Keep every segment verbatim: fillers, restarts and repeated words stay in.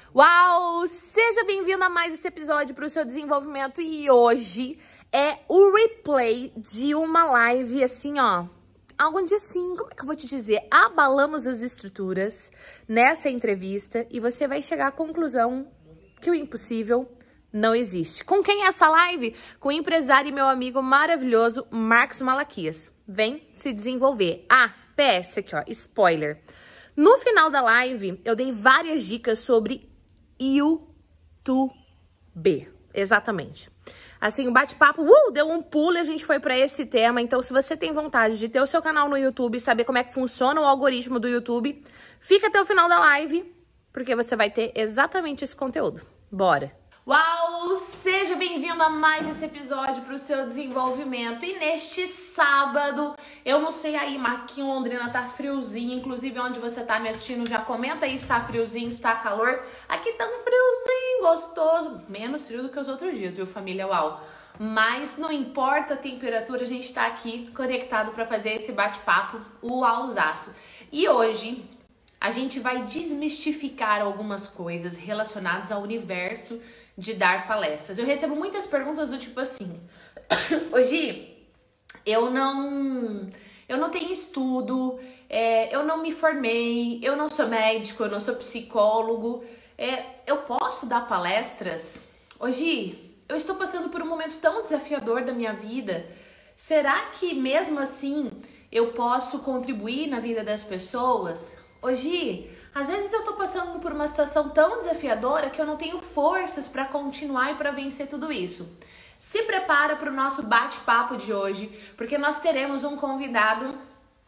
Uau! Seja bem-vindo a mais esse episódio para o seu desenvolvimento. E hoje é o replay de uma live assim, ó. Algo de assim, como é que eu vou te dizer? Abalamos as estruturas nessa entrevista e você vai chegar à conclusão que o impossível não existe. Com quem é essa live? Com o empresário e meu amigo maravilhoso, Marcos Malaquias. Vem se desenvolver. Ah, P S aqui, ó, spoiler. No final da live, eu dei várias dicas sobre YouTube. Exatamente. Assim, o bate-papo uh, deu um pulo e a gente foi para esse tema. Então, se você tem vontade de ter o seu canal no YouTube e saber como é que funciona o algoritmo do YouTube, fica até o final da live, porque você vai ter exatamente esse conteúdo. Bora! Uau! Seja bem-vindo a mais esse episódio para o seu desenvolvimento. E neste sábado, eu não sei aí, Marquinhos, Londrina tá friozinho. Inclusive, onde você tá me assistindo, já comenta aí, está friozinho, está calor. Aqui tá um friozinho gostoso. Menos frio do que os outros dias, viu, família? Uau! Mas não importa a temperatura, a gente tá aqui conectado para fazer esse bate-papo, o Uauzaço. E hoje a gente vai desmistificar algumas coisas relacionadas ao universo de dar palestras. Eu recebo muitas perguntas do tipo assim: hoje eu não eu não tenho estudo, é, eu não me formei, eu não sou médico, eu não sou psicólogo, é, eu posso dar palestras? Hoje eu estou passando por um momento tão desafiador da minha vida. Será que mesmo assim eu posso contribuir na vida das pessoas? Hoje, às vezes eu tô passando por uma situação tão desafiadora que eu não tenho forças para continuar e para vencer tudo isso. Se prepara para o nosso bate-papo de hoje, porque nós teremos um convidado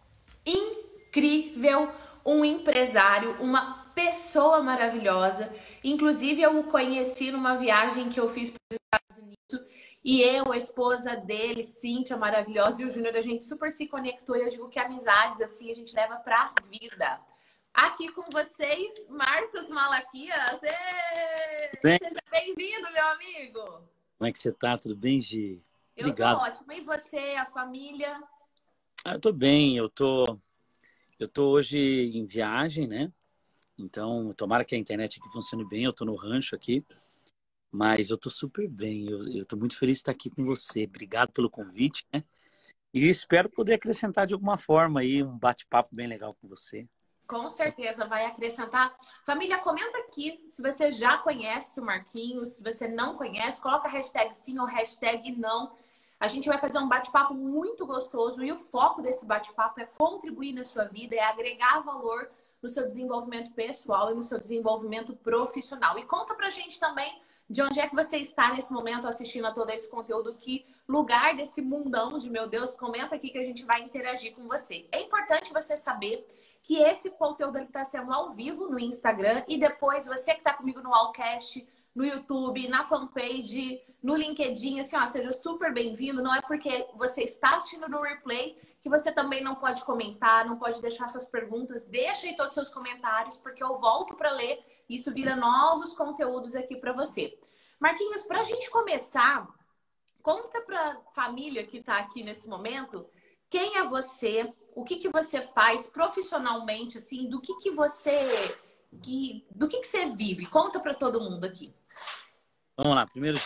incrível, um empresário, uma pessoa maravilhosa. Inclusive eu o conheci numa viagem que eu fiz para os Estados Unidos e eu, a esposa dele, Cíntia, maravilhosa, e o Júnior, a gente super se conectou e eu digo que amizades assim a gente leva pra vida. Aqui com vocês, Marcos Malaquias. Bem, Seja bem-vindo, meu amigo. como é que você tá? Tudo bem, Gi? Eu Obrigado. tô ótimo. E você, a família? Ah, eu tô bem, eu tô, eu tô hoje em viagem, né? Então, tomara que a internet aqui funcione bem. Eu tô no rancho aqui, mas eu tô super bem. Eu, eu tô muito feliz de estar aqui com você. Obrigado pelo convite, né? E espero poder acrescentar de alguma forma aí um bate-papo bem legal com você. Com certeza vai acrescentar. Família, comenta aqui se você já conhece o Marquinhos. Se você não conhece, coloca a hashtag sim ou hashtag não. A gente vai fazer um bate-papo muito gostoso e o foco desse bate-papo é contribuir na sua vida, é agregar valor no seu desenvolvimento pessoal e no seu desenvolvimento profissional. E conta pra gente também de onde é que você está nesse momento assistindo a todo esse conteúdo, que lugar desse mundão de meu Deus, comenta aqui que a gente vai interagir com você. É importante você saber que esse conteúdo está sendo ao vivo no Instagram e depois você que está comigo no Allcast, no YouTube, na fanpage, no LinkedIn, assim, ó, seja super bem-vindo. Não é porque você está assistindo no replay que você também não pode comentar, não pode deixar suas perguntas. Deixa aí todos os seus comentários, porque eu volto para ler e isso vira novos conteúdos aqui para você. Marquinhos, para a gente começar, conta para a família que está aqui nesse momento quem é você, o que que você faz profissionalmente, assim, do que que você, que, do que que você vive? Conta para todo mundo aqui. Vamos lá, primeiro,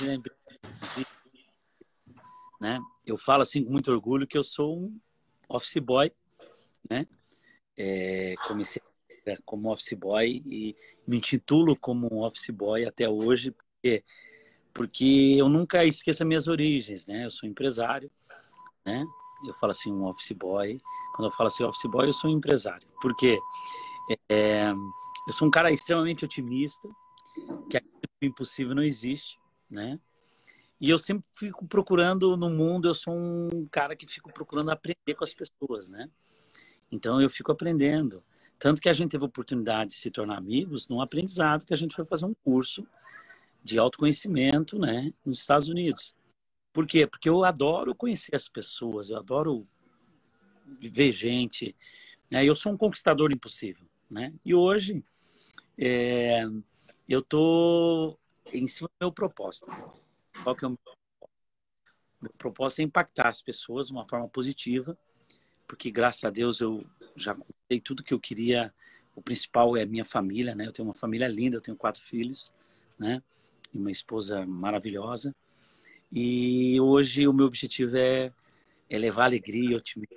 né? Eu falo assim com muito orgulho que eu sou um office boy, né? É, comecei como office boy e me intitulo como um office boy até hoje, porque, porque eu nunca esqueço as minhas origens, né? Eu sou empresário, né? Eu falo assim, um office boy. Quando eu falo assim, office boy, eu sou um empresário. Porque é, eu sou um cara extremamente otimista, que o impossível não existe, né? E eu sempre fico procurando no mundo, eu sou um cara que fico procurando aprender com as pessoas, né? Então eu fico aprendendo. Tanto que a gente teve a oportunidade de se tornar amigos num aprendizado que a gente foi fazer um curso de autoconhecimento, né, nos Estados Unidos. Por quê? Porque eu adoro conhecer as pessoas, eu adoro ver gente, né? Eu sou um conquistador impossível, né? E hoje é, eu tô em cima do meu propósito. Qual que é o meu propósito? Meu propósito é impactar as pessoas de uma forma positiva, porque graças a Deus eu já contei tudo que eu queria o principal é minha família, né? Eu tenho uma família linda, eu tenho quatro filhos, né? E uma esposa maravilhosa. E hoje o meu objetivo é, é levar alegria e otimismo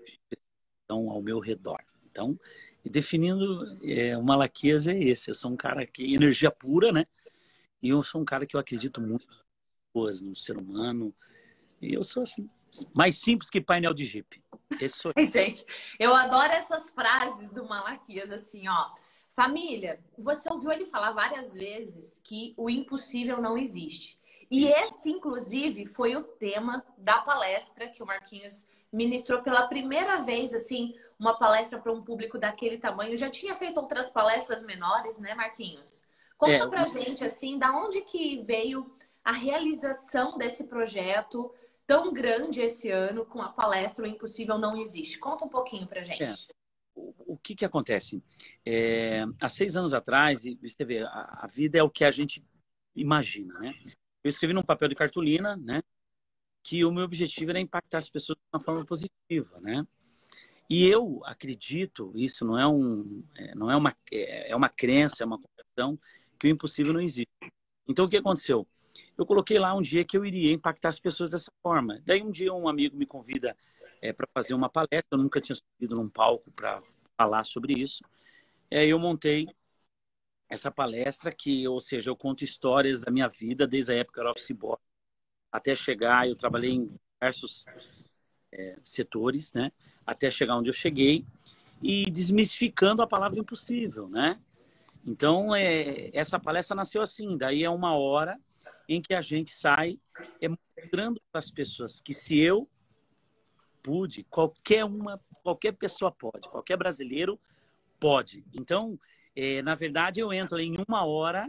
ao meu redor. Então, definindo é, o Malaquias é esse. Eu sou um cara que energia pura, né? E eu sou um cara que eu acredito muito no ser humano. E eu sou assim, mais simples que painel de Jeep. Esse sou eu. Gente, eu adoro essas frases do Malaquias, assim, ó. Família, você ouviu ele falar várias vezes que o impossível não existe. E Isso. esse, inclusive, foi o tema da palestra que o Marquinhos ministrou pela primeira vez, assim, uma palestra para um público daquele tamanho. Já tinha feito outras palestras menores, né, Marquinhos? Conta É, pra gente, assim, da onde que veio a realização desse projeto tão grande esse ano com a palestra O Impossível Não Existe. Conta um pouquinho pra é. gente. O, o que que acontece? É, há seis anos atrás, e você vê, a, a vida é o que a gente imagina, né? Eu escrevi num papel de cartolina, né? Que o meu objetivo era impactar as pessoas de uma forma positiva, né? E eu acredito, isso não é um, é, não é uma, é, é uma crença, é uma convicção que o impossível não existe. Então o que aconteceu? Eu coloquei lá um dia que eu iria impactar as pessoas dessa forma. Daí um dia um amigo me convida é, para fazer uma palestra. Eu nunca tinha subido num palco para falar sobre isso. E aí eu montei essa palestra que, ou seja, eu conto histórias da minha vida desde a época que eu era office boy até chegar. Eu trabalhei em diversos é, setores, né? Até chegar onde eu cheguei e desmistificando a palavra impossível, né? Então, é, essa palestra nasceu assim. Daí é uma hora em que a gente sai é, mostrando para as pessoas que se eu pude, qualquer uma, qualquer pessoa pode, qualquer brasileiro pode. Então, é, na verdade, eu entro em uma hora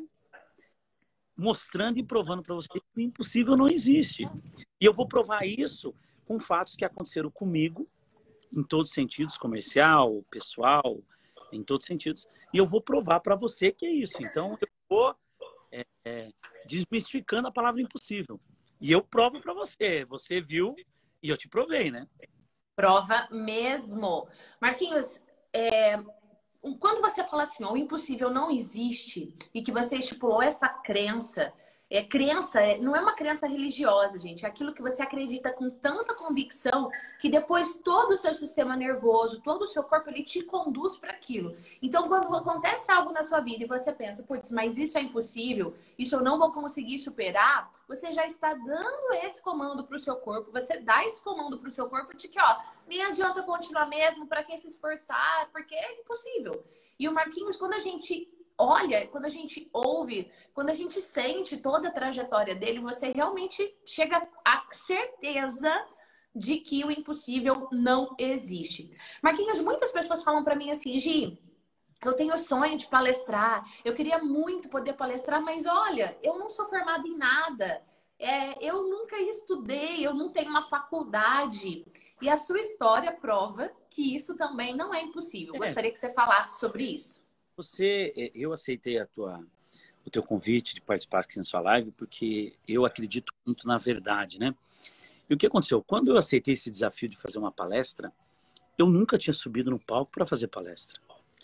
mostrando e provando para você que o impossível não existe. E eu vou provar isso com fatos que aconteceram comigo, em todos os sentidos, comercial, pessoal, em todos os sentidos. E eu vou provar para você que é isso. Então, eu vou é, é, desmistificando a palavra impossível. E eu provo para você. Você viu e eu te provei, né? Prova mesmo. Marquinhos, é, quando você fala assim, ó, o impossível não existe e que você estipulou essa crença, é, crença não é uma crença religiosa, gente. É aquilo que você acredita com tanta convicção que depois todo o seu sistema nervoso, todo o seu corpo, ele te conduz para aquilo. Então, quando acontece algo na sua vida e você pensa, putz, mas isso é impossível, isso eu não vou conseguir superar, você já está dando esse comando para o seu corpo, você dá esse comando para o seu corpo de que, ó, nem adianta continuar mesmo, para que se esforçar, porque é impossível. E o Marquinhos, quando a gente olha, quando a gente ouve, quando a gente sente toda a trajetória dele, você realmente chega à certeza de que o impossível não existe. Marquinhos, muitas pessoas falam para mim assim, Gi, eu tenho sonho de palestrar, eu queria muito poder palestrar, mas olha, eu não sou formada em nada. É, eu nunca estudei, eu não tenho uma faculdade. E a sua história prova que isso também não é impossível. É, Gostaria que você falasse sobre isso. você, eu aceitei a tua, o teu convite de participar aqui na sua live porque eu acredito muito na verdade, né? E o que aconteceu? Quando eu aceitei esse desafio de fazer uma palestra, eu nunca tinha subido no palco para fazer palestra.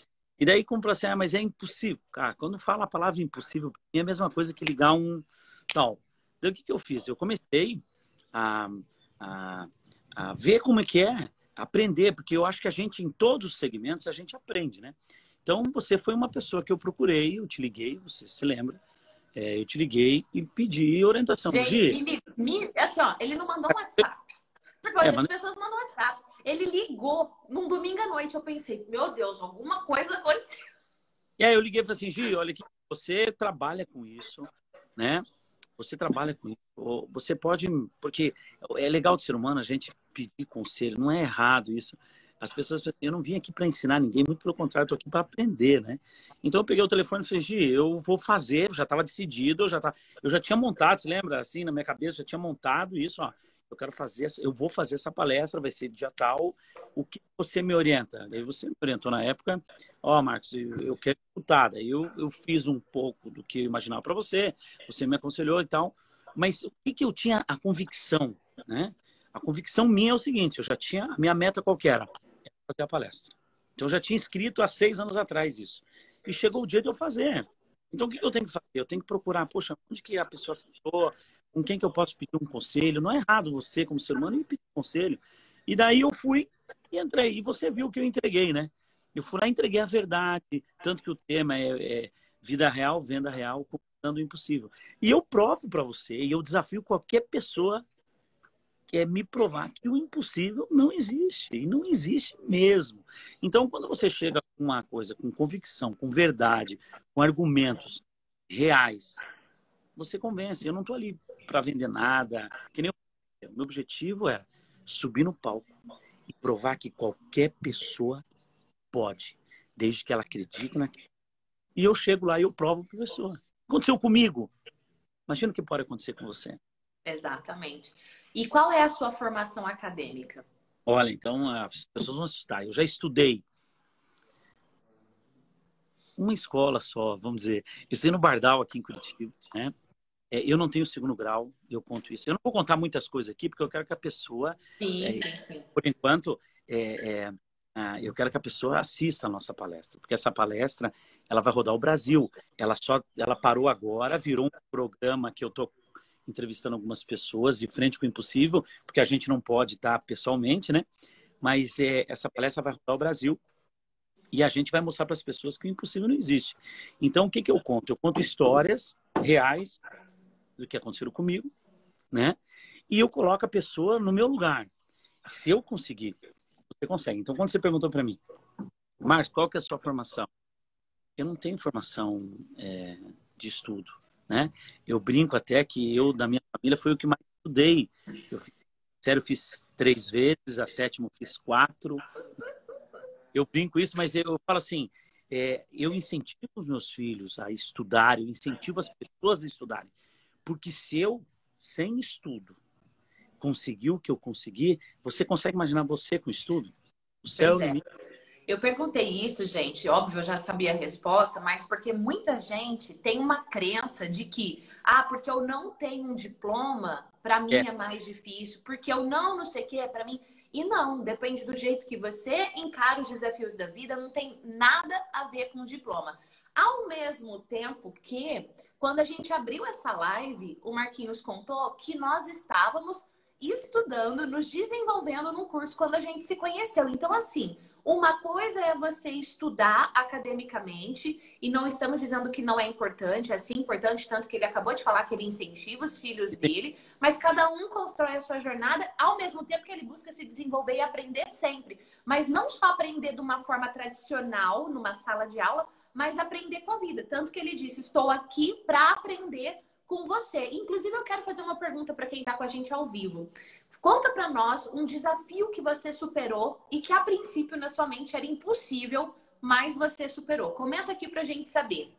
E daí, como assim, ah, mas é impossível. Cara, quando fala a palavra impossível, é a mesma coisa que ligar um tal. Daí o que, que eu fiz? Eu comecei a, a, a ver como é que é, aprender, porque eu acho que a gente, em todos os segmentos, a gente aprende, né? Então, você foi uma pessoa que eu procurei, eu te liguei, você se lembra, é, eu te liguei e pedi orientação. Gente, Gi, ele, me, assim, ó, ele não mandou um WhatsApp. Porque hoje é, as mas... pessoas mandam WhatsApp. Ele ligou num domingo à noite. Eu pensei, meu Deus, alguma coisa aconteceu. E aí eu liguei e falei assim, Gi, olha aqui, você trabalha com isso, né? Você trabalha com isso. Você pode... Porque é legal de ser humano a gente pedir conselho. Não é errado isso. As pessoas falam assim, eu não vim aqui para ensinar ninguém. Muito pelo contrário, estou aqui para aprender, né? Então eu peguei o telefone e falei, Gi, eu vou fazer. Eu já estava decidido. Eu já, tava, eu já tinha montado, você lembra? Assim, na minha cabeça, já tinha montado isso. Ó, eu quero fazer... Eu vou fazer essa palestra. Vai ser dia tal. O que você me orienta? Daí você me orientou na época. Ó, Marcos, eu quero escutar. Daí eu, eu fiz um pouco do que eu imaginava para você. Você me aconselhou e tal. Mas o que, que eu tinha a convicção, né? A convicção minha é o seguinte, eu já tinha... A minha meta qual que era? Era fazer a palestra. Então, eu já tinha escrito há seis anos atrás isso. E chegou o dia de eu fazer. Então, o que eu tenho que fazer? Eu tenho que procurar, poxa, onde que a pessoa sentou? Com quem que eu posso pedir um conselho? Não é errado você, como ser humano, ir pedir um conselho. E daí eu fui e entrei. E você viu que eu entreguei, né? Eu fui lá e entreguei a verdade. Tanto que o tema é, é vida real, venda real, conquistando o impossível. E eu provo para você, e eu desafio qualquer pessoa que é me provar que o impossível não existe. E não existe mesmo. Então, quando você chega com uma coisa com convicção, com verdade, com argumentos reais, você convence. Eu não estou ali para vender nada. Que nem eu... O meu objetivo era subir no palco e provar que qualquer pessoa pode, desde que ela acredite naquilo. E eu chego lá e eu provo para a pessoa. Aconteceu comigo. Imagina o que pode acontecer com você. Exatamente. E qual é a sua formação acadêmica? Olha, então as pessoas vão assustar. Eu já estudei uma escola só, vamos dizer. Eu estudei no Bardal aqui em Curitiba, né? É, eu não tenho segundo grau, eu conto isso. Eu não vou contar muitas coisas aqui, porque eu quero que a pessoa, Sim, é, sim, sim. por enquanto, é, é, ah, eu quero que a pessoa assista a nossa palestra, porque essa palestra ela vai rodar o Brasil. Ela só, ela parou agora, virou um programa que eu tô entrevistando algumas pessoas de frente com o impossível, porque a gente não pode estar pessoalmente, né? Mas é, essa palestra vai rodar o Brasil e a gente vai mostrar para as pessoas que o impossível não existe. Então, o que que eu conto? Eu conto histórias reais do que aconteceu comigo, né? E eu coloco a pessoa no meu lugar. Se eu conseguir, você consegue. Então, quando você perguntou para mim, Márcio, qual que é a sua formação? Eu não tenho formação é, de estudo, né? Eu brinco até que eu, da minha família, foi o que mais estudei. Eu fiz, sério, eu fiz três vezes, a sétima eu fiz quatro. Eu brinco isso, mas eu falo assim, é, eu incentivo os meus filhos a estudarem, eu incentivo as pessoas a estudarem. Porque se eu, sem estudo, conseguir o que eu consegui, você consegue imaginar você com estudo? O céu é o limite. Eu perguntei isso, gente, óbvio, eu já sabia a resposta, mas porque muita gente tem uma crença de que, ah, porque eu não tenho um diploma, para mim é. é mais difícil, porque eu não, não sei o que, é para mim. E não, depende do jeito que você encara os desafios da vida, não tem nada a ver com o diploma. Ao mesmo tempo que, quando a gente abriu essa live, o Marquinhos contou que nós estávamos estudando, nos desenvolvendo num curso quando a gente se conheceu. Então, assim, uma coisa é você estudar academicamente, e não estamos dizendo que não é importante, é sim importante, tanto que ele acabou de falar que ele incentiva os filhos dele, mas cada um constrói a sua jornada ao mesmo tempo que ele busca se desenvolver e aprender sempre. Mas não só aprender de uma forma tradicional, numa sala de aula, mas aprender com a vida. Tanto que ele disse, estou aqui para aprender com você. Inclusive, eu quero fazer uma pergunta para quem está com a gente ao vivo. Conta para nós um desafio que você superou e que a princípio na sua mente era impossível, mas você superou. Comenta aqui para a gente saber.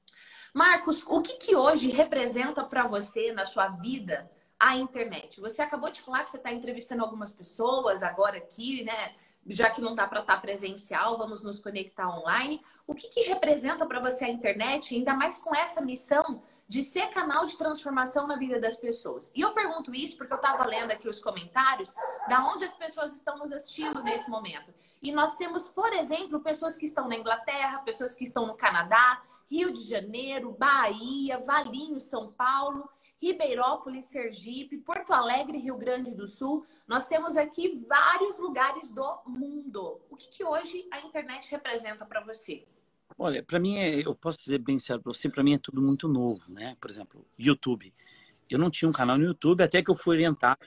Marcos, o que, que hoje representa para você na sua vida a internet? Você acabou de falar que você está entrevistando algumas pessoas agora aqui, né? Já que não dá para estar presencial, vamos nos conectar online. O que, que representa para você a internet, ainda mais com essa missão de ser canal de transformação na vida das pessoas? E eu pergunto isso porque eu estava lendo aqui os comentários da onde as pessoas estão nos assistindo nesse momento. E nós temos, por exemplo, pessoas que estão na Inglaterra, pessoas que estão no Canadá, Rio de Janeiro, Bahia, Valinhos, São Paulo, Ribeirópolis, Sergipe, Porto Alegre, Rio Grande do Sul. Nós temos aqui vários lugares do mundo. O que, que hoje a internet representa para você? Olha, para mim, é, eu posso dizer bem sério para você, para mim é tudo muito novo, né? Por exemplo, YouTube. Eu não tinha um canal no YouTube até que eu fui orientado.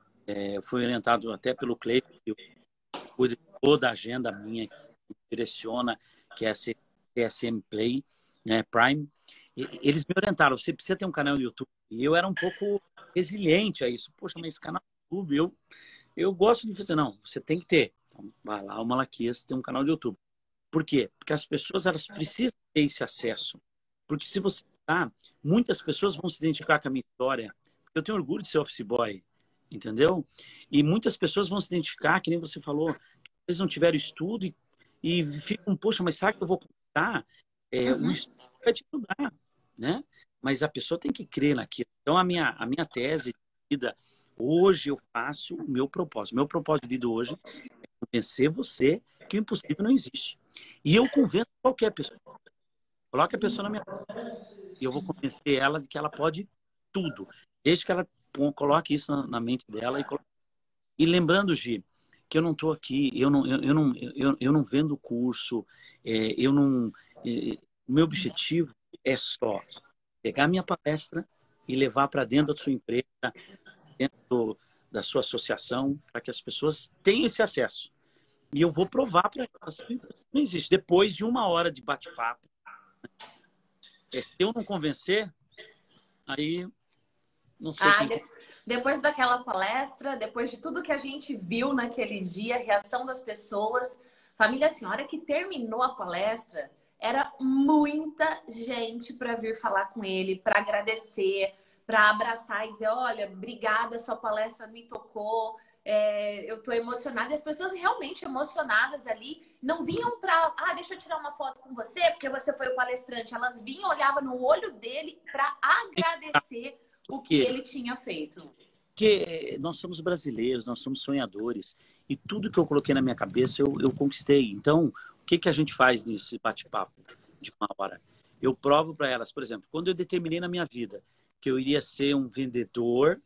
É, eu fui orientado até pelo Cleiton, que cuida de toda a agenda minha, que direciona, que é a C S M Play, né, Prime. E, eles me orientaram, você precisa ter um canal no YouTube. E eu era um pouco resiliente a isso. Poxa, mas esse canal no YouTube, eu, eu gosto de fazer. Não, você tem que ter. Então, vai lá, o Malaquias tem um canal no YouTube. Por quê? Porque as pessoas elas precisam ter esse acesso. Porque se você tá, muitas pessoas vão se identificar com a minha história. Eu tenho orgulho de ser office boy, entendeu? E muitas pessoas vão se identificar, que nem você falou, eles não tiveram estudo e, e ficam, poxa, mas sabe que eu vou contar? É, uhum. O estudo vai te ajudar, né? Mas a pessoa tem que crer naquilo. Então, a minha, a minha tese de vida, hoje eu faço o meu propósito. Meu propósito de vida hoje é convencer você que o impossível não existe. E eu convenço qualquer pessoa. Coloque a pessoa na minha frente e eu vou convencer ela de que ela pode tudo, desde que ela coloque isso na, na mente dela. E, e lembrando, Gi, que eu não estou aqui, eu não, eu, eu, não, eu, eu não vendo curso, é, eu não, é, o meu objetivo é só pegar minha palestra e levar para dentro da sua empresa, dentro do, da sua associação, para que as pessoas tenham esse acesso. E eu vou provar para elas que não existe. Depois de uma hora de bate-papo, se eu não convencer, aí não sei Ah, quem... de- depois daquela palestra, depois de tudo que a gente viu naquele dia, a reação das pessoas, família, assim, a hora que terminou a palestra, era muita gente para vir falar com ele, para agradecer, para abraçar e dizer, olha, obrigada, sua palestra me tocou. É, eu tô emocionada. E as pessoas realmente emocionadas ali não vinham para, ah, deixa eu tirar uma foto com você, porque você foi o palestrante. Elas vinham, olhavam no olho dele para agradecer o que ele tinha feito. Porque nós somos brasileiros, nós somos sonhadores. E tudo que eu coloquei na minha cabeça, eu, eu conquistei. Então, o que, que a gente faz nesse bate-papo de uma hora? Eu provo para elas, por exemplo, quando eu determinei na minha vida que eu iria ser um vendedor,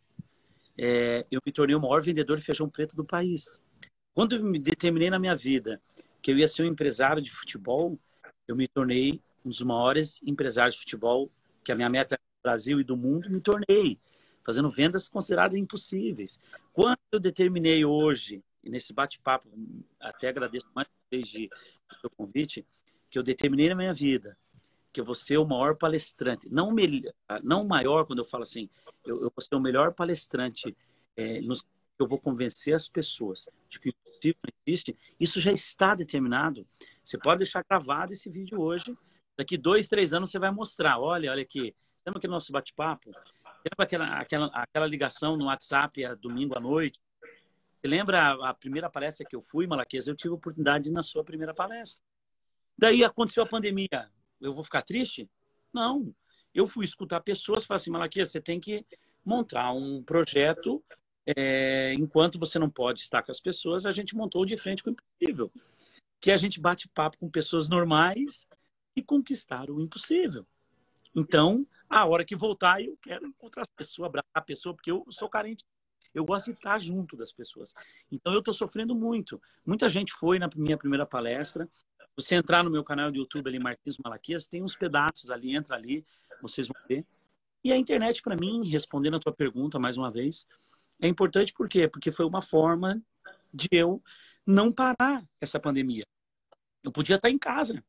é, eu me tornei o maior vendedor de feijão preto do país. Quando eu me determinei na minha vida que eu ia ser um empresário de futebol, eu me tornei um dos maiores empresários de futebol, que a minha meta é do Brasil e do mundo, me tornei, fazendo vendas consideradas impossíveis. Quando eu determinei hoje, e nesse bate-papo, até agradeço mais uma vez de, do seu convite, que eu determinei na minha vida que eu vou ser o maior palestrante, não o, melhor, não o maior, quando eu falo assim, eu, eu vou ser o melhor palestrante, é, no, eu vou convencer as pessoas de que o impossível não existe. Isso já está determinado. Você pode deixar gravado esse vídeo hoje, daqui dois, três anos você vai mostrar, olha, olha aqui, lembra aquele nosso bate-papo? Lembra aquela, aquela, aquela ligação no WhatsApp a domingo à noite? Você lembra a, a primeira palestra que eu fui, Malaquias? Eu tive a oportunidade de ir na sua primeira palestra. Daí aconteceu a pandemia. Eu vou ficar triste? Não. Eu fui escutar pessoas e falei assim, Malaquias, você tem que montar um projeto, é, enquanto você não pode estar com as pessoas, a gente montou de frente com o impossível. Que a gente bate papo com pessoas normais e conquistaram o impossível. Então, a hora que voltar, eu quero encontrar as pessoas, abraçar a pessoa, porque eu sou carente. Eu gosto de estar junto das pessoas. Então, eu estou sofrendo muito. Muita gente foi na minha primeira palestra. Você entrar no meu canal do YouTube ali, Marquinhos Malaquias, tem uns pedaços ali, entra ali, vocês vão ver. E a internet, para mim, respondendo a tua pergunta mais uma vez, é importante por quê? Porque foi uma forma de eu não parar essa pandemia. Eu podia estar em casa,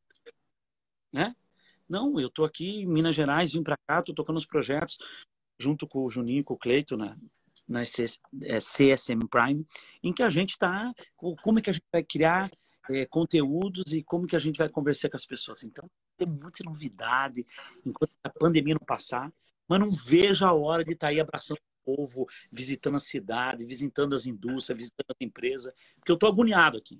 né? Não, eu estou aqui em Minas Gerais, vim para cá, estou tocando os projetos junto com o Juninho e com o Cleito na, na C S M Prime, em que a gente está, como é que a gente vai criar é, conteúdos e como que a gente vai conversar com as pessoas. Então, tem muita novidade enquanto a pandemia não passar, mas não vejo a hora de estar aí abraçando o povo, visitando a cidade, visitando as indústrias, visitando as empresas, porque eu estou agoniado aqui.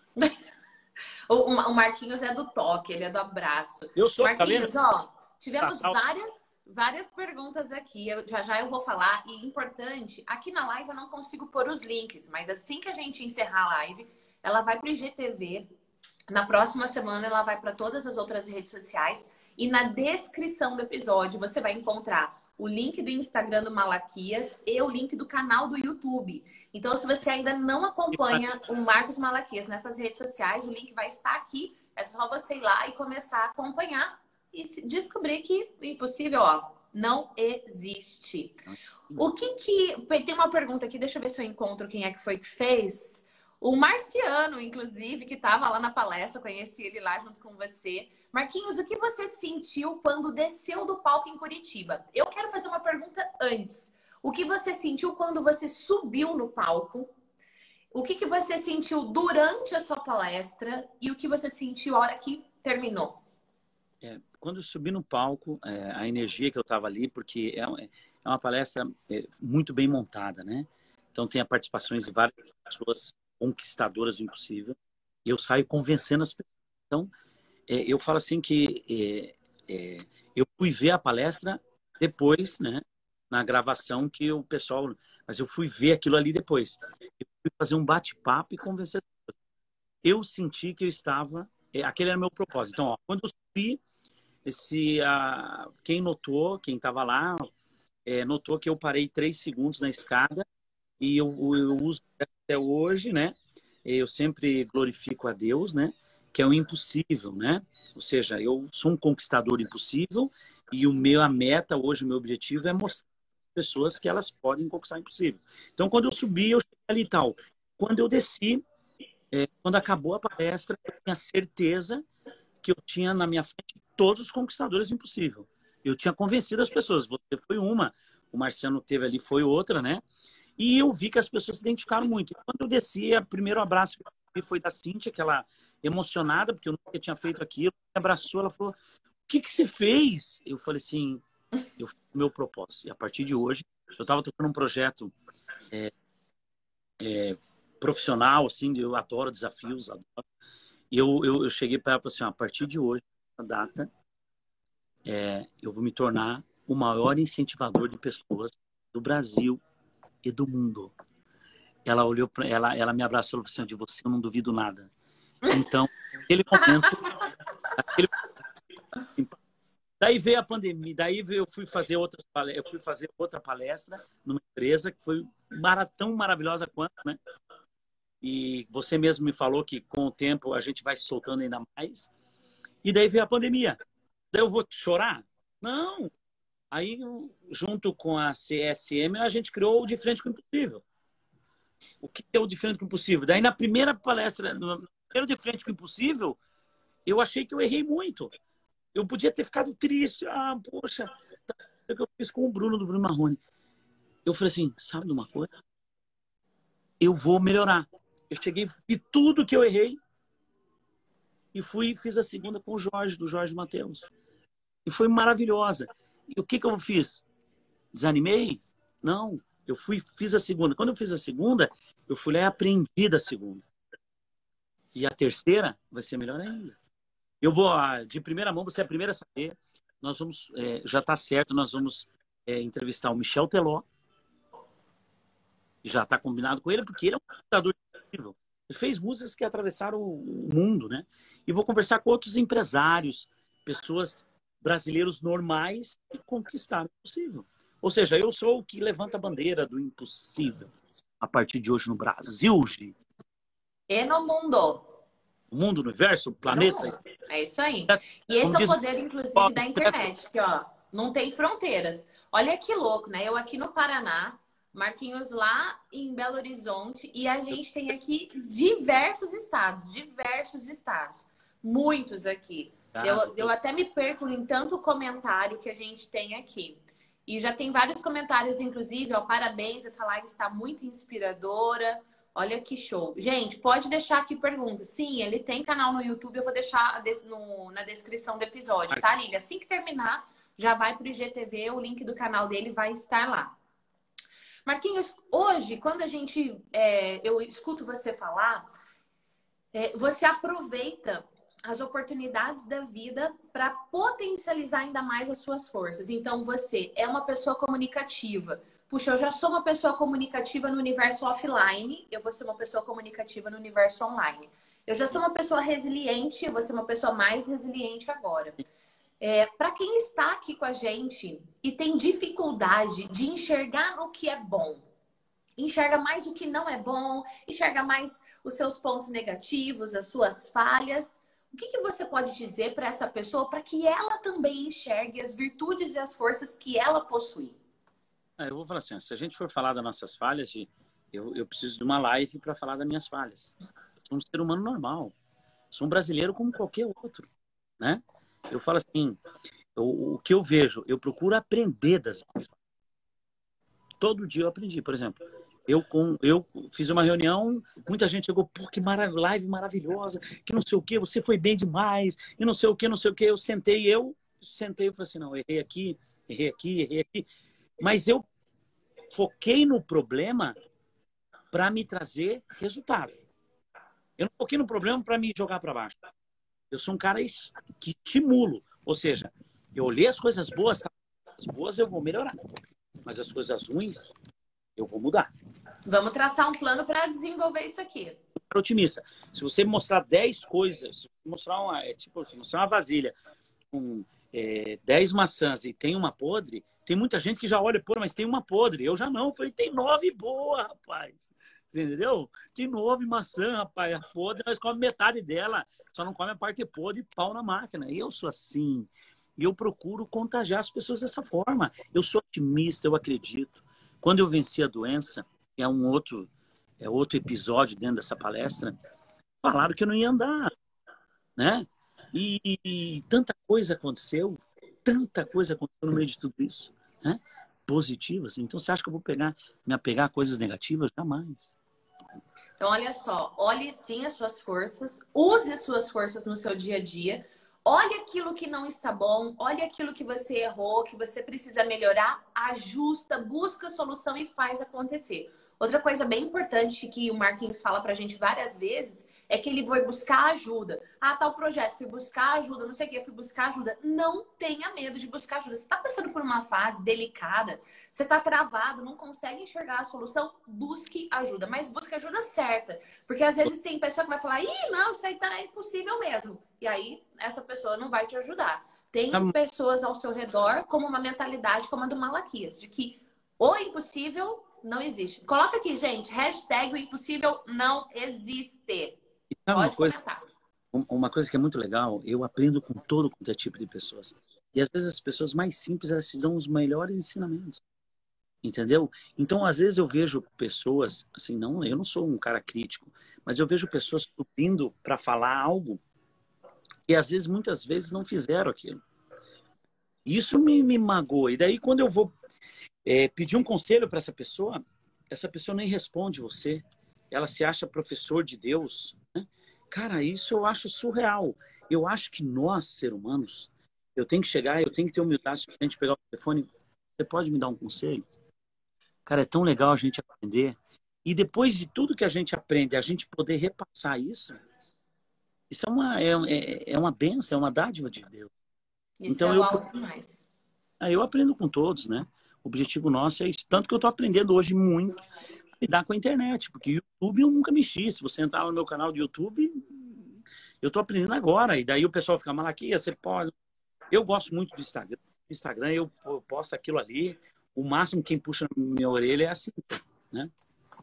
O, o Marquinhos é do toque, ele é do abraço. Eu sou, Marquinhos, tá vendo? ó, tivemos Tá, várias, várias perguntas aqui. Eu, já já eu vou falar. E importante, aqui na live eu não consigo pôr os links, mas assim que a gente encerrar a live, ela vai para o I G T V. Na próxima semana ela vai para todas as outras redes sociais. E na descrição do episódio você vai encontrar o link do Instagram do Malaquias e o link do canal do YouTube. Então, se você ainda não acompanha o Marcos Malaquias nessas redes sociais, o link vai estar aqui. É só você ir lá e começar a acompanhar e descobrir que o impossível, ó, não existe. O que que... Tem uma pergunta aqui, deixa eu ver se eu encontro quem é que foi que fez. O Marciano, inclusive, que estava lá na palestra, eu conheci ele lá junto com você. Marquinhos, o que você sentiu quando desceu do palco em Curitiba? Eu quero fazer uma pergunta antes. O que você sentiu quando você subiu no palco? O que, que você sentiu durante a sua palestra? E o que você sentiu a hora que terminou? É, quando eu subi no palco, é, a energia que eu estava ali, porque é, é uma palestra é, muito bem montada, né? Então tem a participações de várias pessoas conquistadoras do impossível. E eu saio convencendo as pessoas. Então, é, eu falo assim que é, é, eu fui ver a palestra depois, né? Na gravação que o pessoal... Mas eu fui ver aquilo ali depois. Eu fui fazer um bate-papo e convencer as pessoas. eu senti que eu estava... É, aquele era o meu propósito. Então, ó, quando eu subi, esse, a, quem notou, quem estava lá, é, notou que eu parei três segundos na escada e eu, eu uso até hoje, né? Eu sempre glorifico a Deus, né? Que é o impossível, né? Ou seja, eu sou um conquistador impossível e o meu, a meta hoje, o meu objetivo é mostrar às pessoas que elas podem conquistar o impossível. Então, quando eu subi, eu cheguei ali e tal. Quando eu desci, é, quando acabou a palestra, eu tinha certeza que eu tinha na minha frente todos os conquistadores impossível. Eu tinha convencido as pessoas. Você foi uma, o Marciano teve ali, foi outra, né? E eu vi que as pessoas se identificaram muito. Quando eu desci, o primeiro abraço que eu vi foi da Cíntia, que ela emocionada, porque eu nunca tinha feito aquilo. Me abraçou, ela falou, o que, que você fez? Eu falei assim, eu fiz o meu propósito. E a partir de hoje, eu estava tocando um projeto é, é, profissional, assim, eu adoro desafios, adoro. E eu, eu, eu cheguei para ela e falei assim, ó, a partir de hoje, a data, é, eu vou me tornar o maior incentivador de pessoas do Brasil e do mundo. Ela olhou para ela, ela me abraçou e falou assim, de você eu não duvido nada. Então, naquele momento, naquele... daí veio a pandemia, daí eu fui fazer outras eu fui fazer outra palestra numa empresa que foi tão maravilhosa quanto, né? E você mesmo me falou que com o tempo a gente vai se soltando ainda mais. E daí veio a pandemia. Daí eu vou chorar? Não. Aí, junto com a C S M, a gente criou o De Frente com o Impossível. O que é o De Frente com o Impossível? Daí, na primeira palestra, no primeiro De Frente com o Impossível, eu achei que eu errei muito. Eu podia ter ficado triste. Ah, poxa, é o que eu fiz com o Bruno, do Bruno Marrone. Eu falei assim, sabe de uma coisa? Eu vou melhorar. Eu cheguei de tudo que eu errei e fui fiz a segunda com o Jorge, do Jorge Mateus. E foi maravilhosa. E o que que eu fiz? Desanimei? Não. Eu fui, fiz a segunda. Quando eu fiz a segunda, eu fui lá e aprendi da segunda. E a terceira vai ser melhor ainda. Eu vou, de primeira mão, você é a primeira a saber. Nós vamos, é, já está certo, nós vamos é, entrevistar o Michel Teló. Já está combinado com ele, porque ele é um computador incrível. Ele fez músicas que atravessaram o mundo, né? E vou conversar com outros empresários, pessoas brasileiros normais que conquistaram o possível. Ou seja, eu sou o que levanta a bandeira do impossível a partir de hoje no Brasil, Gi. E no mundo. O mundo, o universo, o planeta. É isso aí. E esse é o poder, inclusive, da internet, que ó, não tem fronteiras. Olha que louco, né? Eu aqui no Paraná, Marquinhos lá em Belo Horizonte, e a gente tem aqui diversos estados, diversos estados. Muitos aqui. Eu, eu até me perco em tanto comentário que a gente tem aqui. E já tem vários comentários, inclusive, ó, parabéns, essa live está muito inspiradora. Olha que show. Gente, pode deixar aqui perguntas. Sim, ele tem canal no YouTube, eu vou deixar no, na descrição do episódio, tá, Lília? Assim que terminar, já vai pro I G T V, o link do canal dele vai estar lá. Marquinhos, hoje, quando a gente, é, eu escuto você falar, é, você aproveita as oportunidades da vida para potencializar ainda mais as suas forças. Então, você é uma pessoa comunicativa. Puxa, eu já sou uma pessoa comunicativa no universo offline, eu vou ser uma pessoa comunicativa no universo online. Eu já sou uma pessoa resiliente, eu vou ser uma pessoa mais resiliente agora. É, para quem está aqui com a gente e tem dificuldade de enxergar o que é bom, enxerga mais o que não é bom, enxerga mais os seus pontos negativos, as suas falhas, o que, que você pode dizer para essa pessoa para que ela também enxergue as virtudes e as forças que ela possui? Eu vou falar assim, se a gente for falar das nossas falhas, eu, eu preciso de uma live para falar das minhas falhas. Eu sou um ser humano normal. Sou um brasileiro como qualquer outro, né? Eu falo assim, eu, o que eu vejo, eu procuro aprender das minhas falhas. Todo dia eu aprendi. Por exemplo, eu, com, eu fiz uma reunião, muita gente chegou, pô, que marav live maravilhosa, que não sei o que, você foi bem demais, e não sei o que, não sei o que. Eu sentei, eu sentei e falei assim, não, errei aqui, errei aqui, errei aqui. Mas eu foquei no problema para me trazer resultado. Eu não foquei no problema para me jogar para baixo. Eu sou um cara que estimulo. Ou seja, eu olhei as coisas boas, tá? As boas eu vou melhorar. Mas as coisas ruins, eu vou mudar. Vamos traçar um plano para desenvolver isso aqui. cara otimista. Se você mostrar dez coisas, mostrar uma, é, tipo, se mostrar uma vasilha com é, dez maçãs e tem uma podre, tem muita gente que já olha, pô, mas tem uma podre. Eu já não, eu falei, tem nove boas, rapaz. Você entendeu? Tem nove maçãs, rapaz. A podre, nós comemos metade dela. Só não come a parte podre e pau na máquina. Eu sou assim. E eu procuro contagiar as pessoas dessa forma. Eu sou otimista, eu acredito. Quando eu venci a doença, é um outro, é outro episódio dentro dessa palestra, falaram que eu não ia andar, né? E, e tanta coisa aconteceu, tanta coisa aconteceu no meio de tudo isso, né? Positivas. Então, você acha que eu vou pegar, me apegar a coisas negativas? Jamais. Então, olha só, olhe sim as suas forças, use suas forças no seu dia a dia, olhe aquilo que não está bom, olhe aquilo que você errou, que você precisa melhorar, ajusta, busca solução e faz acontecer. Outra coisa bem importante que o Marquinhos fala pra gente várias vezes é que ele foi buscar ajuda. Ah, tal projeto, fui buscar ajuda, não sei o que, fui buscar ajuda. Não tenha medo de buscar ajuda. Você tá passando por uma fase delicada, você tá travado, não consegue enxergar a solução, busque ajuda. Mas busque ajuda certa. Porque às vezes tem pessoa que vai falar, ih, não, isso aí tá impossível mesmo. E aí, essa pessoa não vai te ajudar. Tem pessoas ao seu redor com uma mentalidade como a do Malaquias, de que o impossível não existe. Coloca aqui, gente, hashtag o impossível não existe. Sabe Pode uma coisa, comentar. uma coisa que é muito legal, eu aprendo com todo quanto é tipo de pessoas. E às vezes as pessoas mais simples, elas te dão os melhores ensinamentos. Entendeu? Então, às vezes eu vejo pessoas, assim, não, eu não sou um cara crítico, mas eu vejo pessoas subindo para falar algo e às vezes, muitas vezes, não fizeram aquilo. Isso me, me magoa. E daí, quando eu vou é, pedir um conselho para essa pessoa, essa pessoa nem responde você. Ela se acha professor de Deus. Né? Cara, isso eu acho surreal. Eu acho que nós, seres humanos, eu tenho que chegar, eu tenho que ter humildade suficiente de pegar o telefone. Você pode me dar um conselho? Cara, é tão legal a gente aprender. E depois de tudo que a gente aprende, a gente poder repassar isso, isso é uma, é, é, é uma bênção, é uma dádiva de Deus. Isso Então, é eu, algo demais. eu aprendo com todos, né? O objetivo nosso é isso. Tanto que eu estou aprendendo hoje muito a lidar com a internet, porque YouTube eu nunca mexi. Se você entrar no meu canal do YouTube, eu estou aprendendo agora. E daí o pessoal fica, Malaquias, você pode... Eu gosto muito do Instagram. Do Instagram eu posto aquilo ali. O máximo quem puxa na minha orelha é assim, né?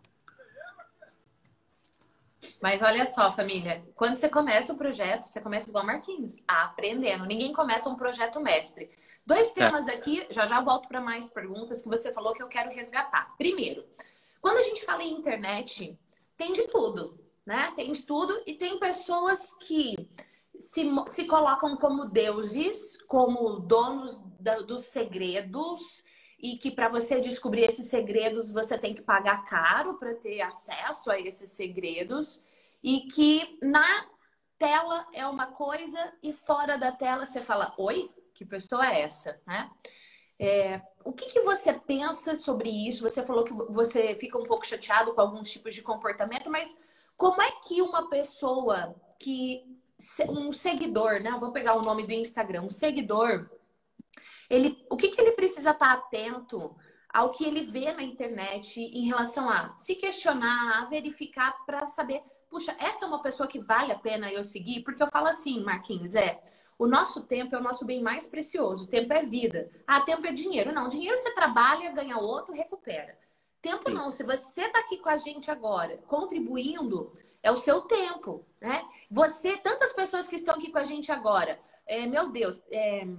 Mas olha só, família, quando você começa o projeto, você começa igual Marquinhos, aprendendo. Ninguém começa um projeto mestre. Dois temas aqui, já já volto para mais perguntas que você falou que eu quero resgatar. Primeiro, quando a gente fala em internet, tem de tudo, né? Tem de tudo e tem pessoas que se, se colocam como deuses, como donos da, dos segredos, e que para você descobrir esses segredos você tem que pagar caro para ter acesso a esses segredos, e que na tela é uma coisa e fora da tela você fala, oi, que pessoa é essa, né? É, o que, que você pensa sobre isso? Você falou que você fica um pouco chateado com alguns tipos de comportamento, mas como é que uma pessoa que um seguidor, né? Vou pegar o nome do Instagram, um seguidor, ele, o que, que ele precisa estar atento ao que ele vê na internet em relação a se questionar, a verificar para saber, puxa, essa é uma pessoa que vale a pena eu seguir? Porque eu falo assim, Marquinhos, é, o nosso tempo é o nosso bem mais precioso, o tempo é vida. Ah, tempo é dinheiro. Não, dinheiro você trabalha, ganha outro, recupera. Tempo não, se você está aqui com a gente agora, contribuindo, é o seu tempo, né? Você, tantas pessoas que estão aqui com a gente agora, é, meu Deus, é...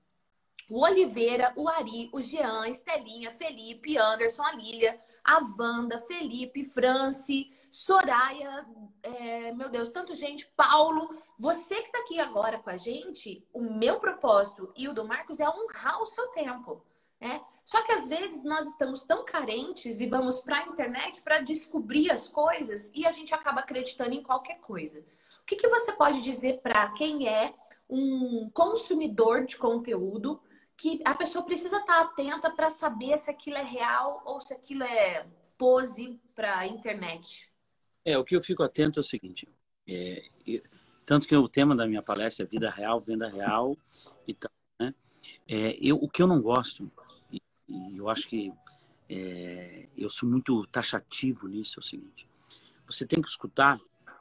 o Oliveira, o Ari, o Jean, a Estelinha, Felipe, Anderson, a Lília, a Wanda, Felipe, Franci, Soraya, é, meu Deus, tanto gente, Paulo. Você que está aqui agora com a gente, o meu propósito e o do Marcos é honrar o seu tempo, né? Só que às vezes nós estamos tão carentes e vamos para a internet para descobrir as coisas e a gente acaba acreditando em qualquer coisa. O que, que você pode dizer para quem é um consumidor de conteúdo, que a pessoa precisa estar atenta para saber se aquilo é real ou se aquilo é pose para a internet? É, o que eu fico atento é o seguinte, é, eu, tanto que o tema da minha palestra é vida real, venda real e tal, né? É, eu, o que eu não gosto, e, e eu acho que é, eu sou muito taxativo nisso, é o seguinte, você tem que escutar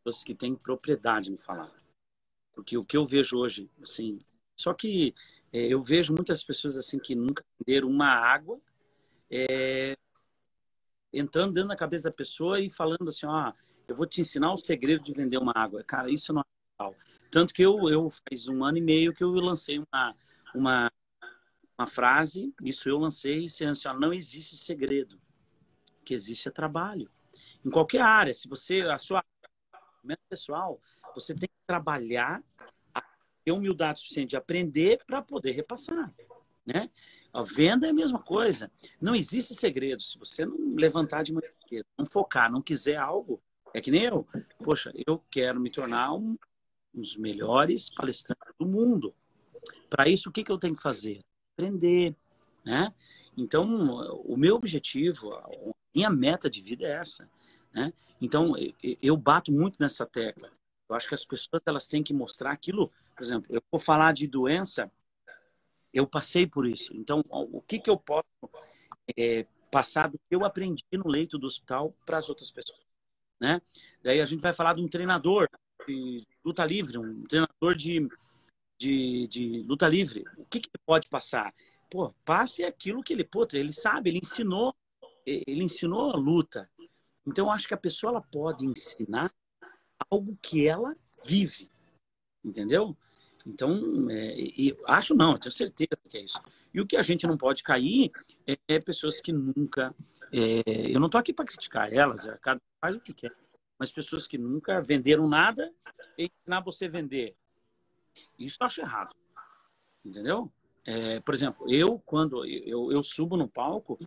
pessoas que têm propriedade no falar. Porque o que eu vejo hoje, assim, só que é, eu vejo muitas pessoas assim que nunca venderam uma água, é, entrando dentro da cabeça da pessoa e falando assim, ó, eu vou te ensinar o segredo de vender uma água. Cara, isso não é legal. Tanto que eu, eu faz um ano e meio que eu lancei uma, uma, uma frase, isso eu lancei, dizendo assim, ó, não existe segredo. O que existe é trabalho. Em qualquer área, se você, a sua pessoal, você tem que trabalhar, ter humildade suficiente de aprender para poder repassar, né? A venda é a mesma coisa. Não existe segredo. Se você não levantar de manhã, não focar, não quiser algo, é que nem eu. Poxa, eu quero me tornar um, um dos melhores palestrantes do mundo. Para isso, o que, que eu tenho que fazer? Aprender, né? Então, o meu objetivo, a minha meta de vida é essa, né? Então, eu bato muito nessa tecla. Eu acho que as pessoas elas têm que mostrar aquilo. Por exemplo, eu vou falar de doença, eu passei por isso. Então, o que, que eu posso é, passar do que eu aprendi no leito do hospital para as outras pessoas, né? Daí a gente vai falar de um treinador de luta livre, um treinador de, de, de luta livre. O que, que ele pode passar? Pô, passe aquilo que ele, pô, ele sabe, ele ensinou, ele ensinou a luta. Então, eu acho que a pessoa ela pode ensinar algo que ela vive, entendeu? Então, é, e, acho não, eu tenho certeza que é isso. E o que a gente não pode cair é, é pessoas que nunca... É, eu não estou aqui para criticar elas, cada um faz o que quer, mas pessoas que nunca venderam nada e ensinar você a vender. Isso eu acho errado, entendeu? É, por exemplo, eu, quando eu, eu subo no palco,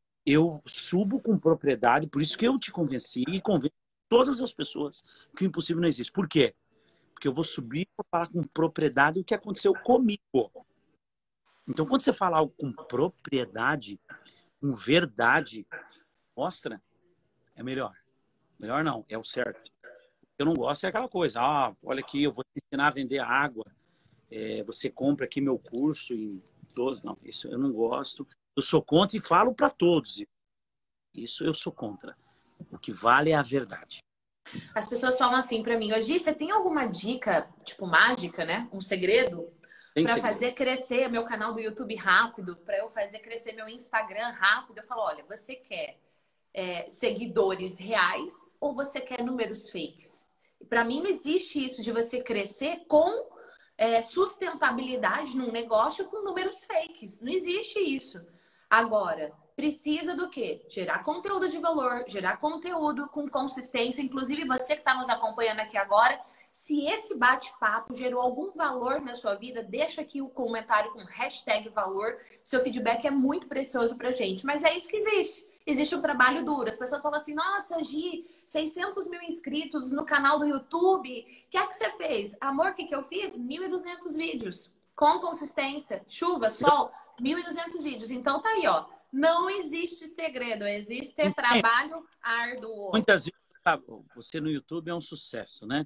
eu subo com propriedade, por isso que eu te convenci e convenço todas as pessoas que o impossível não existe. Por quê? Porque eu vou subir para falar com propriedade o que aconteceu comigo. Então, quando você fala algo com propriedade, com verdade, mostra, é melhor. Melhor não, é o certo. O que eu não gosto é aquela coisa, ah, olha aqui, eu vou te ensinar a vender água, é, você compra aqui meu curso em todos. Não, isso eu não gosto. Eu sou contra e falo para todos. Isso eu sou contra. O que vale é a verdade. As pessoas falam assim pra mim, hoje você tem alguma dica, tipo mágica, né? Um segredo para fazer crescer meu canal do YouTube rápido, para eu fazer crescer meu Instagram rápido? Eu falo, olha, você quer é, seguidores reais ou você quer números fakes? Para mim não existe isso de você crescer com é, sustentabilidade num negócio com números fakes. Não existe isso. Agora, precisa do quê? Gerar conteúdo de valor, gerar conteúdo com consistência. Inclusive, você que está nos acompanhando aqui agora, se esse bate-papo gerou algum valor na sua vida, deixa aqui o comentário com hashtag valor. Seu feedback é muito precioso pra gente. Mas é isso que existe. Existe um trabalho duro. As pessoas falam assim, nossa, Gi, seiscentos mil inscritos no canal do YouTube. O que é que você fez? Amor, o que, que eu fiz? mil e duzentos vídeos. Com consistência. Chuva, sol, mil e duzentos vídeos. Então tá aí, ó. Não existe segredo. Existe trabalho árduo. Muitas vezes, você no YouTube é um sucesso, né?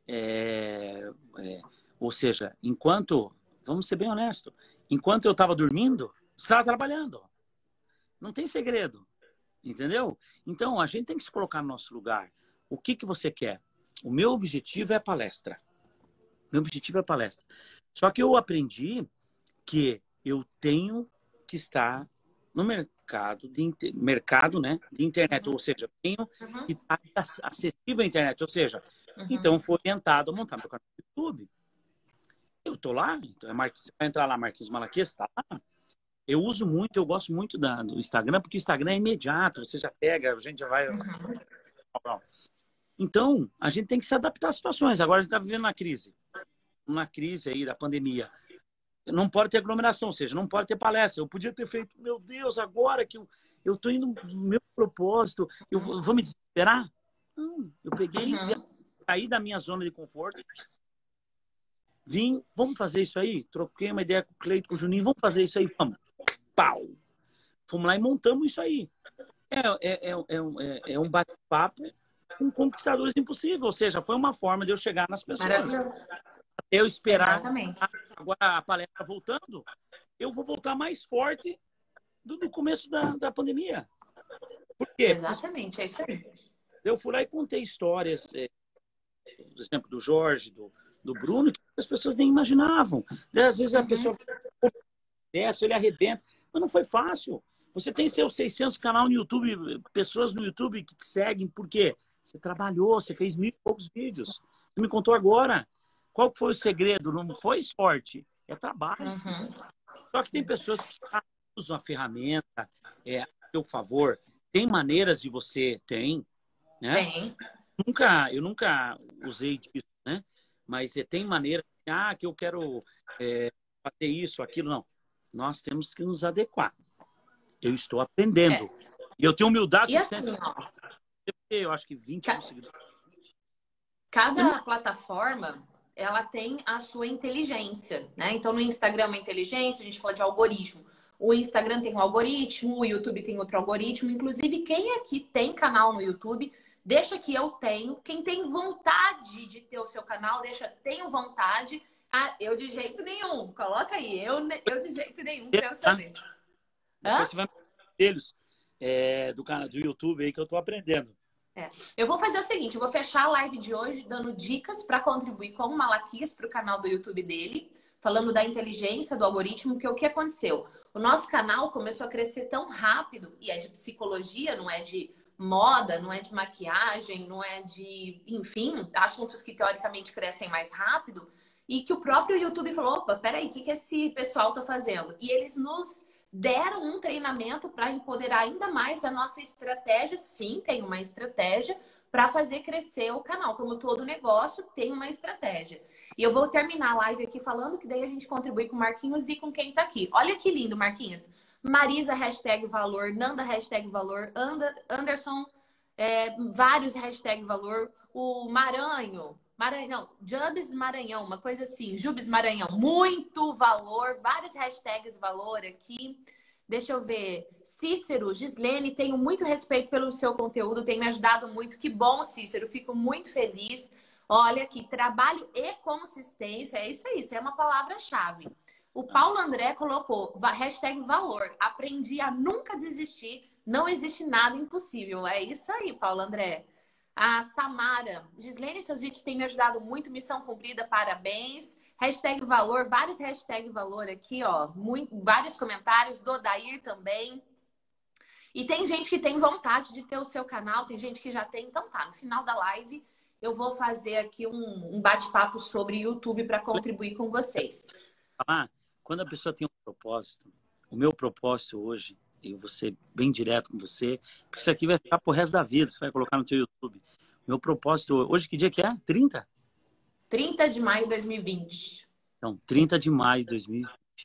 É, é, ou seja, enquanto... Vamos ser bem honestos. Enquanto eu estava dormindo, você estava trabalhando. Não tem segredo. Entendeu? Então, a gente tem que se colocar no nosso lugar. O que, que você quer? O meu objetivo é palestra. Meu objetivo é palestra. Só que eu aprendi que eu tenho que estar no mercado, de mercado, né, de internet. Uhum. Ou seja, eu tenho uhum. que estar acessível à internet. Ou seja, uhum. então fui orientado a montar meu canal no YouTube. Eu tô lá, então é Mar... você vai entrar lá, Marquinhos Malaquias, está lá. Eu uso muito, eu gosto muito da, do Instagram, porque o Instagram é imediato, você já pega, a gente já vai... Uhum. Então, a gente tem que se adaptar às situações. Agora a gente está vivendo uma crise. Uma crise aí da pandemia. Não pode ter aglomeração, ou seja, não pode ter palestra. Eu podia ter feito, meu Deus, agora que eu estou indo no meu propósito, eu vou, eu vou me desesperar? Não, eu peguei, uhum. saí da minha zona de conforto, vim, vamos fazer isso aí? Troquei uma ideia com o Cleito, com o Juninho, vamos fazer isso aí? Vamos. Pau! Fomos lá e montamos isso aí. É, é, é, é, é um bate-papo com conquistadores impossíveis, ou seja, foi uma forma de eu chegar nas pessoas. Maravilhoso. Eu esperar Exatamente. agora a palestra voltando, eu vou voltar mais forte do, do começo da, da pandemia. Por quê? Exatamente, é isso aí. Eu fui lá e contei histórias, é, por exemplo, do Jorge, do, do Bruno, que as pessoas nem imaginavam. Às vezes a Uhum. pessoa ele arrebenta, mas não foi fácil. Você tem seus seiscentos canal no YouTube, pessoas no YouTube que te seguem, por quê? Você trabalhou, você fez mil e poucos vídeos. Você me contou agora. Qual foi o segredo? Não foi sorte, é trabalho. Uhum. Só que tem pessoas que usam a ferramenta é, a seu favor. Tem maneiras de você... Tem, né? Tem. Nunca, eu nunca usei disso, né? Mas é, tem maneira, ah, que eu quero é, fazer isso, aquilo. Não. Nós temos que nos adequar. Eu estou aprendendo. É. E eu tenho humildade E suficiente. assim, ó, Eu acho que vinte ca- mil seguidores. cada plataforma, ela tem a sua inteligência, né? Então, no Instagram é uma inteligência, a gente fala de algoritmo. O Instagram tem um algoritmo, o YouTube tem outro algoritmo. Inclusive, quem aqui tem canal no YouTube, deixa que eu tenho. Quem tem vontade de ter o seu canal, deixa, tenho vontade. Ah, eu de jeito nenhum. Coloca aí, eu, eu de jeito nenhum, pra eu saber. Depois Hã? você vai me conselhos é, do canal do YouTube aí que eu estou aprendendo. É. Eu vou fazer o seguinte, eu vou fechar a live de hoje dando dicas para contribuir com o Malaquias para o canal do YouTube dele, falando da inteligência do algoritmo, porque o que aconteceu? O nosso canal começou a crescer tão rápido, e é de psicologia, não é de moda, não é de maquiagem, não é de, enfim, assuntos que teoricamente crescem mais rápido, e que o próprio YouTube falou, opa, peraí, o que, que esse pessoal tá fazendo? E eles nos deram um treinamento para empoderar ainda mais a nossa estratégia. Sim, tem uma estratégia para fazer crescer o canal. Como todo negócio, tem uma estratégia. E eu vou terminar a live aqui falando que daí a gente contribui com o Marquinhos e com quem tá aqui. Olha que lindo, Marquinhos. Marisa, hashtag valor. Nanda, hashtag valor. Anderson, é, vários hashtag valor. O Maranho, Maranhão, não, Jubes Maranhão, uma coisa assim, Jubes Maranhão, muito valor, vários hashtags valor aqui. Deixa eu ver. Cícero, Gislene, tenho muito respeito pelo seu conteúdo, tem me ajudado muito. Que bom, Cícero, fico muito feliz. Olha aqui, trabalho e consistência, é isso aí, isso é uma palavra-chave. O Paulo André colocou, hashtag valor, aprendi a nunca desistir, não existe nada impossível. É isso aí, Paulo André. A Samara, Gislene, seus vídeos têm me ajudado muito, missão cumprida, parabéns. Hashtag valor, vários hashtag valor aqui, ó, muito, vários comentários, Dodair também. E tem gente que tem vontade de ter o seu canal, tem gente que já tem, então tá, no final da live eu vou fazer aqui um, um bate-papo sobre YouTube para contribuir com vocês. Ah, quando a pessoa tem um propósito, o meu propósito hoje, eu vou ser bem direto com você, porque isso aqui vai ficar pro resto da vida, você vai colocar no teu YouTube. Meu propósito, hoje que dia que é? trinta? trinta de maio de dois mil e vinte. Então, trinta de maio de dois mil e vinte.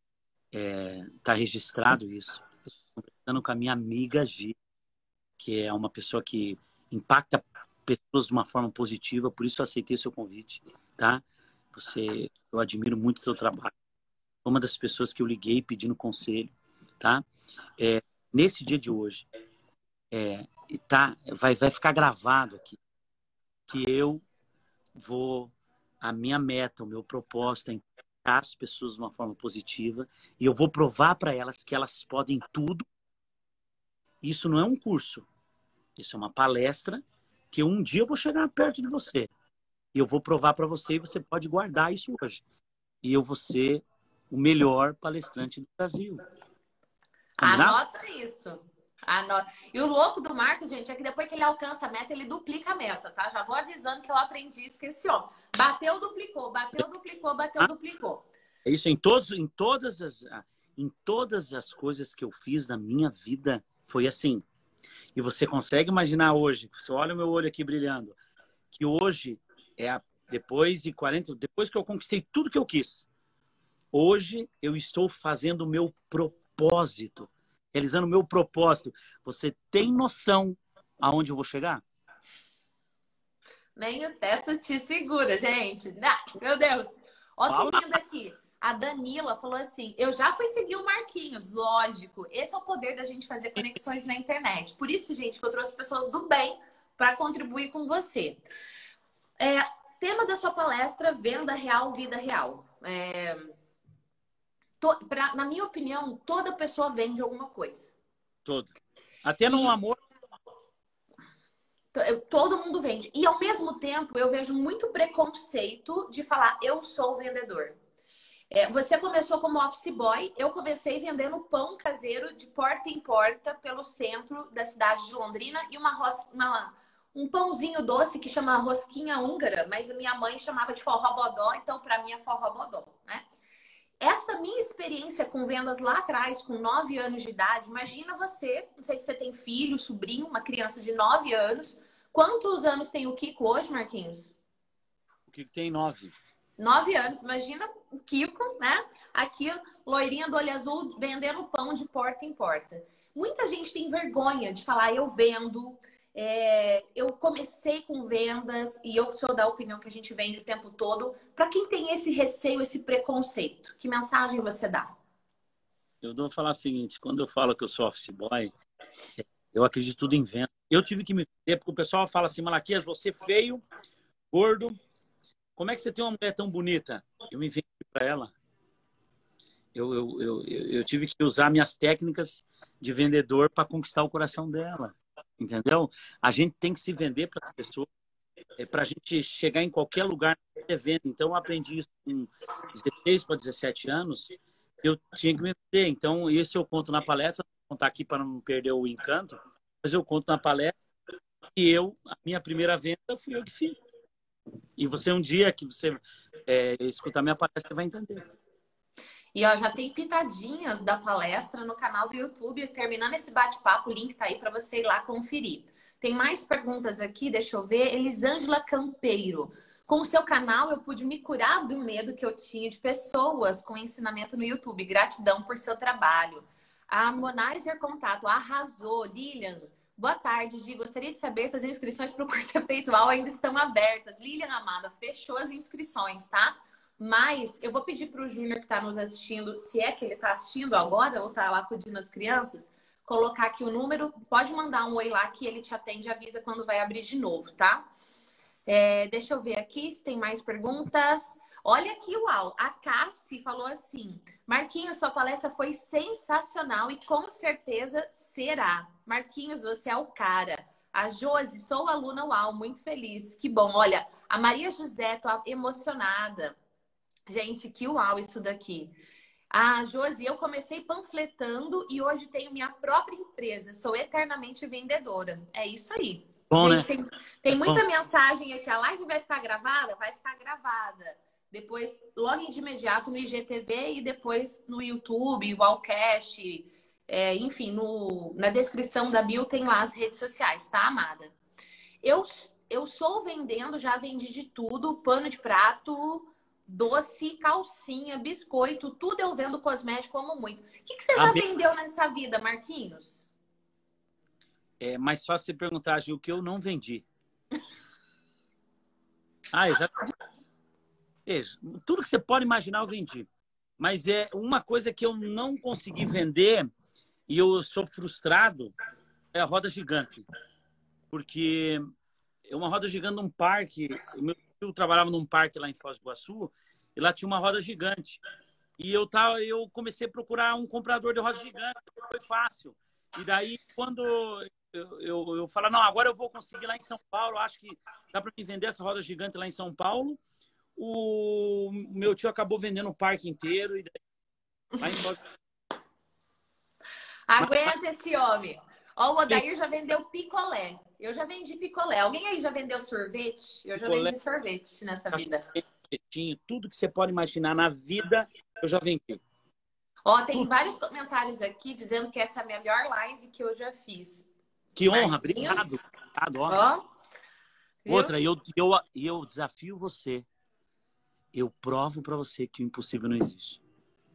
É, tá registrado isso. Estou conversando com a minha amiga Gi, que é uma pessoa que impacta pessoas de uma forma positiva, por isso eu aceitei seu convite, tá? Você, eu admiro muito o seu trabalho. Uma das pessoas que eu liguei pedindo conselho, tá? É, nesse dia de hoje, é, tá, vai, vai ficar gravado aqui que eu vou, a minha meta, o meu propósito é impactar as pessoas de uma forma positiva e eu vou provar para elas que elas podem tudo. Isso não é um curso, isso é uma palestra que um dia eu vou chegar perto de você e eu vou provar para você e você pode guardar isso hoje. E eu vou ser o melhor palestrante do Brasil. Combinado? Anota isso. Anota. E o louco do Marcos, gente, é que depois que ele alcança a meta, ele duplica a meta, tá? Já vou avisando que eu aprendi isso com esse homem. Bateu, duplicou, bateu, duplicou, bateu, duplicou. É isso em, todos, em, todas as, em todas as coisas que eu fiz na minha vida, foi assim. E você consegue imaginar hoje, você olha o meu olho aqui brilhando, que hoje, é a, depois de quarenta, depois que eu conquistei tudo que eu quis, hoje eu estou fazendo o meu propósito, realizando o meu propósito. Você tem noção aonde eu vou chegar? Nem o teto te segura, gente. Não, meu Deus. Ó que lindo aqui. A Danila falou assim, eu já fui seguir o Marquinhos, lógico. Esse é o poder da gente fazer conexões na internet. Por isso, gente, que eu trouxe pessoas do bem para contribuir com você. É, tema da sua palestra, venda real, vida real. É, to, pra, na minha opinião, toda pessoa vende alguma coisa. Todo. Até no E... amor. Todo mundo vende. E ao mesmo tempo, eu vejo muito preconceito de falar, eu sou vendedor. É, você começou como office boy, eu comecei vendendo pão caseiro de porta em porta pelo centro da cidade de Londrina e uma, uma um pãozinho doce que chama rosquinha húngara, mas a minha mãe chamava de forró bodó, então para mim é forró bodó, né? Essa minha experiência com vendas lá atrás, com nove anos de idade, imagina você, não sei se você tem filho, sobrinho, uma criança de nove anos. Quantos anos tem o Kiko hoje, Marquinhos? O Kiko tem nove. Nove anos, imagina o Kiko, né? Aqui, loirinha do olho azul, vendendo pão de porta em porta. Muita gente tem vergonha de falar, eu vendo, é, eu comecei com vendas, e eu sou da opinião que a gente vende o tempo todo. Para quem tem esse receio, esse preconceito, que mensagem você dá? Eu vou falar o seguinte, quando eu falo que eu sou office boy, eu acredito tudo em venda. Eu tive que me vender, porque o pessoal fala assim, Malaquias, você feio, gordo, como é que você tem uma mulher tão bonita? Eu me vendi para ela. Eu, eu, eu, eu tive que usar minhas técnicas de vendedor para conquistar o coração dela. Entendeu? A gente tem que se vender para as pessoas, é, para a gente chegar em qualquer lugar evento. Então, eu aprendi isso com dezesseis para dezessete anos. Eu tinha que me vender. Então, isso eu conto na palestra. Vou contar aqui para não perder o encanto. Mas eu conto na palestra que eu, a minha primeira venda, fui eu que fiz. E você, um dia que você é, escutar minha palestra, você vai entender. E ó, já tem pitadinhas da palestra no canal do YouTube. Terminando esse bate-papo, o link tá aí para você ir lá conferir. Tem mais perguntas aqui, deixa eu ver. Elisângela Campeiro. Com o seu canal, eu pude me curar do medo que eu tinha de pessoas com ensinamento no YouTube. Gratidão por seu trabalho. A Monaiser Contato arrasou. Lilian, boa tarde, Gi. Gostaria de saber se as inscrições para o curso efeitual ainda estão abertas. Lilian, amada, fechou as inscrições, tá? Mas eu vou pedir para o Júnior que está nos assistindo, se é que ele está assistindo agora ou está lá cuidando das crianças, colocar aqui o número. Pode mandar um oi lá que ele te atende e avisa quando vai abrir de novo, tá? É, deixa eu ver aqui se tem mais perguntas. Olha aqui, uau! A Cassi falou assim: Marquinhos, sua palestra foi sensacional e com certeza será. Marquinhos, você é o cara. A Josi, sou aluna, uau, muito feliz. Que bom. Olha, a Maria José, tô emocionada. Gente, que uau isso daqui. A Josi, eu comecei panfletando e hoje tenho minha própria empresa. Sou eternamente vendedora. É isso aí. Bom, gente, né? tem, tem muita Bom. Mensagem aqui. A live vai ficar gravada? Vai ficar gravada. Depois, logo de imediato no I G T V e depois no YouTube, o Allcast, é, enfim, no, na descrição da bio tem lá as redes sociais, tá, amada? Eu, eu sou vendendo, já vendi de tudo, pano de prato, doce, calcinha, biscoito, tudo eu vendo cosmético, como muito. O que, que você já Bem... vendeu nessa vida, Marquinhos? É mais fácil você perguntar, Gil, o que eu não vendi. Ah, eu já... Tudo que você pode imaginar eu vendi. Mas é uma coisa que eu não consegui vender e eu sou frustrado é a roda gigante. Porque é uma roda gigante num parque. O meu tio trabalhava num parque lá em Foz do Iguaçu e lá tinha uma roda gigante. E eu, tava, eu comecei a procurar um comprador de roda gigante. Foi fácil. E daí, quando eu, eu, eu falo, não, agora eu vou conseguir lá em São Paulo, acho que dá para me vender essa roda gigante lá em São Paulo. O meu tio acabou vendendo o parque inteiro. E daí... lá em Foz... Aguenta mas... esse homem. Ó, o Odair já vendeu picolé. Eu já vendi picolé. Alguém aí já vendeu sorvete? Eu já picolé, vendi sorvete nessa vida. Tudo que você pode imaginar na vida, eu já vendi. Ó, tem tudo. Vários comentários aqui dizendo que essa é a melhor live que eu já fiz. Que honra, obrigado. obrigado ó. Outra, e eu, eu, eu desafio você. Eu provo pra você que o impossível não existe.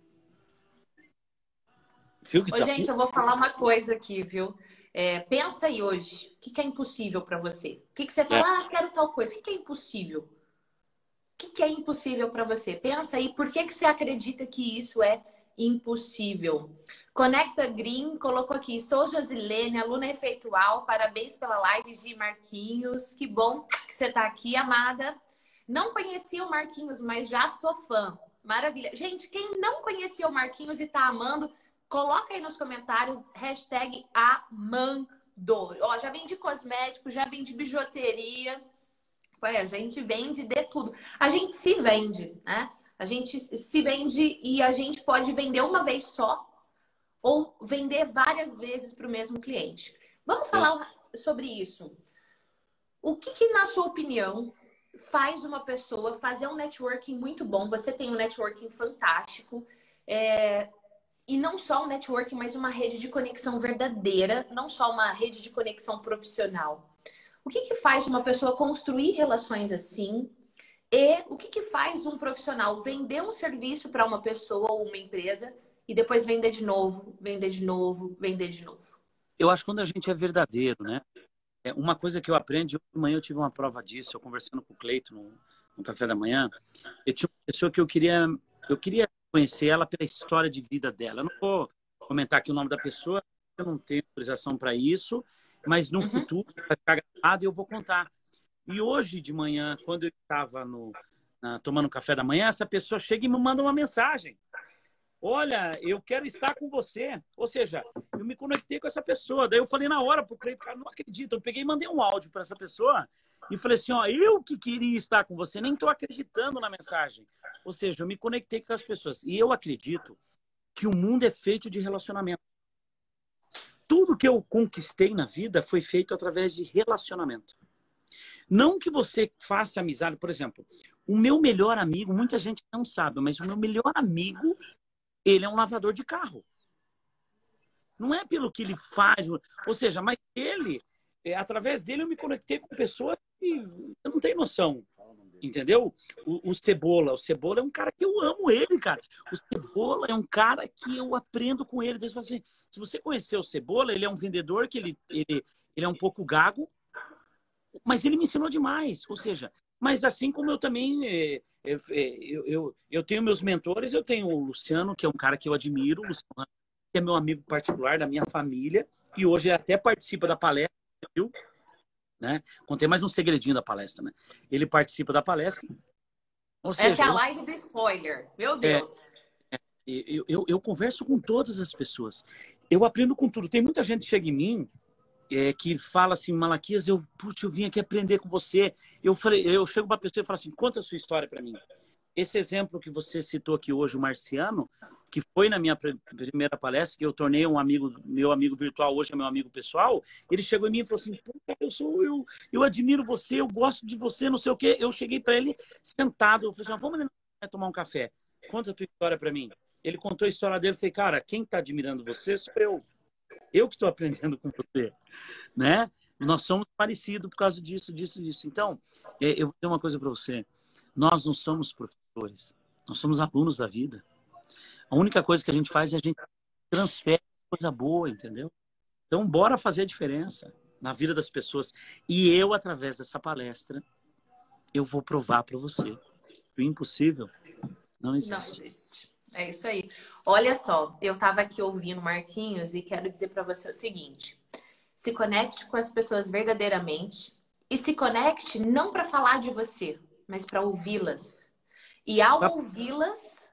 Viu que Ô, gente, eu vou falar uma coisa aqui, viu? É, pensa aí hoje, o que, que é impossível para você? O que, que você fala, é. ah, quero tal coisa. O que, que é impossível? O que, que é impossível para você? Pensa aí, por que, que você acredita que isso é impossível? Conecta Green colocou aqui, sou Josilene, aluna efeitual, parabéns pela live de Marquinhos. Que bom que você tá aqui, amada. Não conhecia o Marquinhos, mas já sou fã. Maravilha. Gente, quem não conhecia o Marquinhos e tá amando, coloca aí nos comentários, hashtag amando. Dou. Ó, já vendi cosméticos, já vendi bijuteria. Ué, a gente vende de tudo. A gente se vende, né? A gente se vende e a gente pode vender uma vez só ou vender várias vezes para o mesmo cliente. Vamos falar sobre isso. O que, que, na sua opinião, faz uma pessoa fazer um networking muito bom? Você tem um networking fantástico. É... E não só um networking, mas uma rede de conexão verdadeira, não só uma rede de conexão profissional. O que, que faz uma pessoa construir relações assim? E o que, que faz um profissional vender um serviço para uma pessoa ou uma empresa e depois vender de novo, vender de novo, vender de novo? Eu acho que quando a gente é verdadeiro, né? É uma coisa que eu aprendi, hoje de manhã eu tive uma prova disso, eu conversando com o Cleito no, no café da manhã, eu tinha uma pessoa que eu queria, eu queria conhecer ela pela história de vida dela. Eu não vou comentar aqui o nome da pessoa, eu não tenho autorização para isso, mas no uhum. futuro vai ficar gravado e eu vou contar. E hoje de manhã, quando eu estava no, na, tomando café da manhã, essa pessoa chega e me manda uma mensagem. Olha, eu quero estar com você. Ou seja, eu me conectei com essa pessoa. Daí eu falei na hora pro Cleito, cara, não acredito. Eu peguei e mandei um áudio para essa pessoa e falei assim, ó, eu que queria estar com você, nem estou acreditando na mensagem. Ou seja, eu me conectei com as pessoas. E eu acredito que o mundo é feito de relacionamento. Tudo que eu conquistei na vida foi feito através de relacionamento. Não que você faça amizade, por exemplo, o meu melhor amigo, muita gente não sabe, mas o meu melhor amigo, ele é um lavador de carro. Não é pelo que ele faz, ou seja, mas ele, é, através dele eu me conectei com pessoas que eu não tenho noção, entendeu? O, o Cebola, o Cebola é um cara que eu amo ele, cara. O Cebola é um cara que eu aprendo com ele. Então, assim, se você conhecer o Cebola, ele é um vendedor que ele, ele, ele é um pouco gago, mas ele me ensinou demais, ou seja, mas assim como eu também, é, é, eu, eu, eu tenho meus mentores, eu tenho o Luciano, que é um cara que eu admiro, o Luciano, que é meu amigo particular da minha família, e hoje até participa da palestra, viu? Né? Contei mais um segredinho da palestra, né? Ele participa da palestra. Ou seja, essa é a live do spoiler, meu Deus. É, eu, eu, eu converso com todas as pessoas, eu aprendo com tudo. Tem muita gente que chega em mim, É, que fala assim, Malaquias, eu, putz, eu vim aqui aprender com você. Eu falei, eu chego para a pessoa e falo assim, conta a sua história para mim. Esse exemplo que você citou aqui hoje, o Marciano, que foi na minha primeira palestra, que eu tornei um amigo, meu amigo virtual, hoje é meu amigo pessoal, ele chegou em mim e falou assim, pô, cara, eu sou eu, eu admiro você, eu gosto de você, não sei o quê. Eu cheguei para ele sentado, eu falei assim, vamos tomar um café. Conta a tua história para mim. Ele contou a história dele, eu falei, cara, quem está admirando você sou eu. Eu que estou aprendendo com você, né? Nós somos parecidos por causa disso, disso, disso. Então, eu vou dizer uma coisa para você. Nós não somos professores. Nós somos alunos da vida. A única coisa que a gente faz é a gente transfere coisa boa, entendeu? Então, bora fazer a diferença na vida das pessoas. E eu, através dessa palestra, eu vou provar para você que o impossível não existe. Não existe. É isso aí. Olha só, eu estava aqui ouvindo Marquinhos e quero dizer para você o seguinte. Se conecte com as pessoas verdadeiramente e se conecte não para falar de você, mas para ouvi-las. E ao ouvi-las,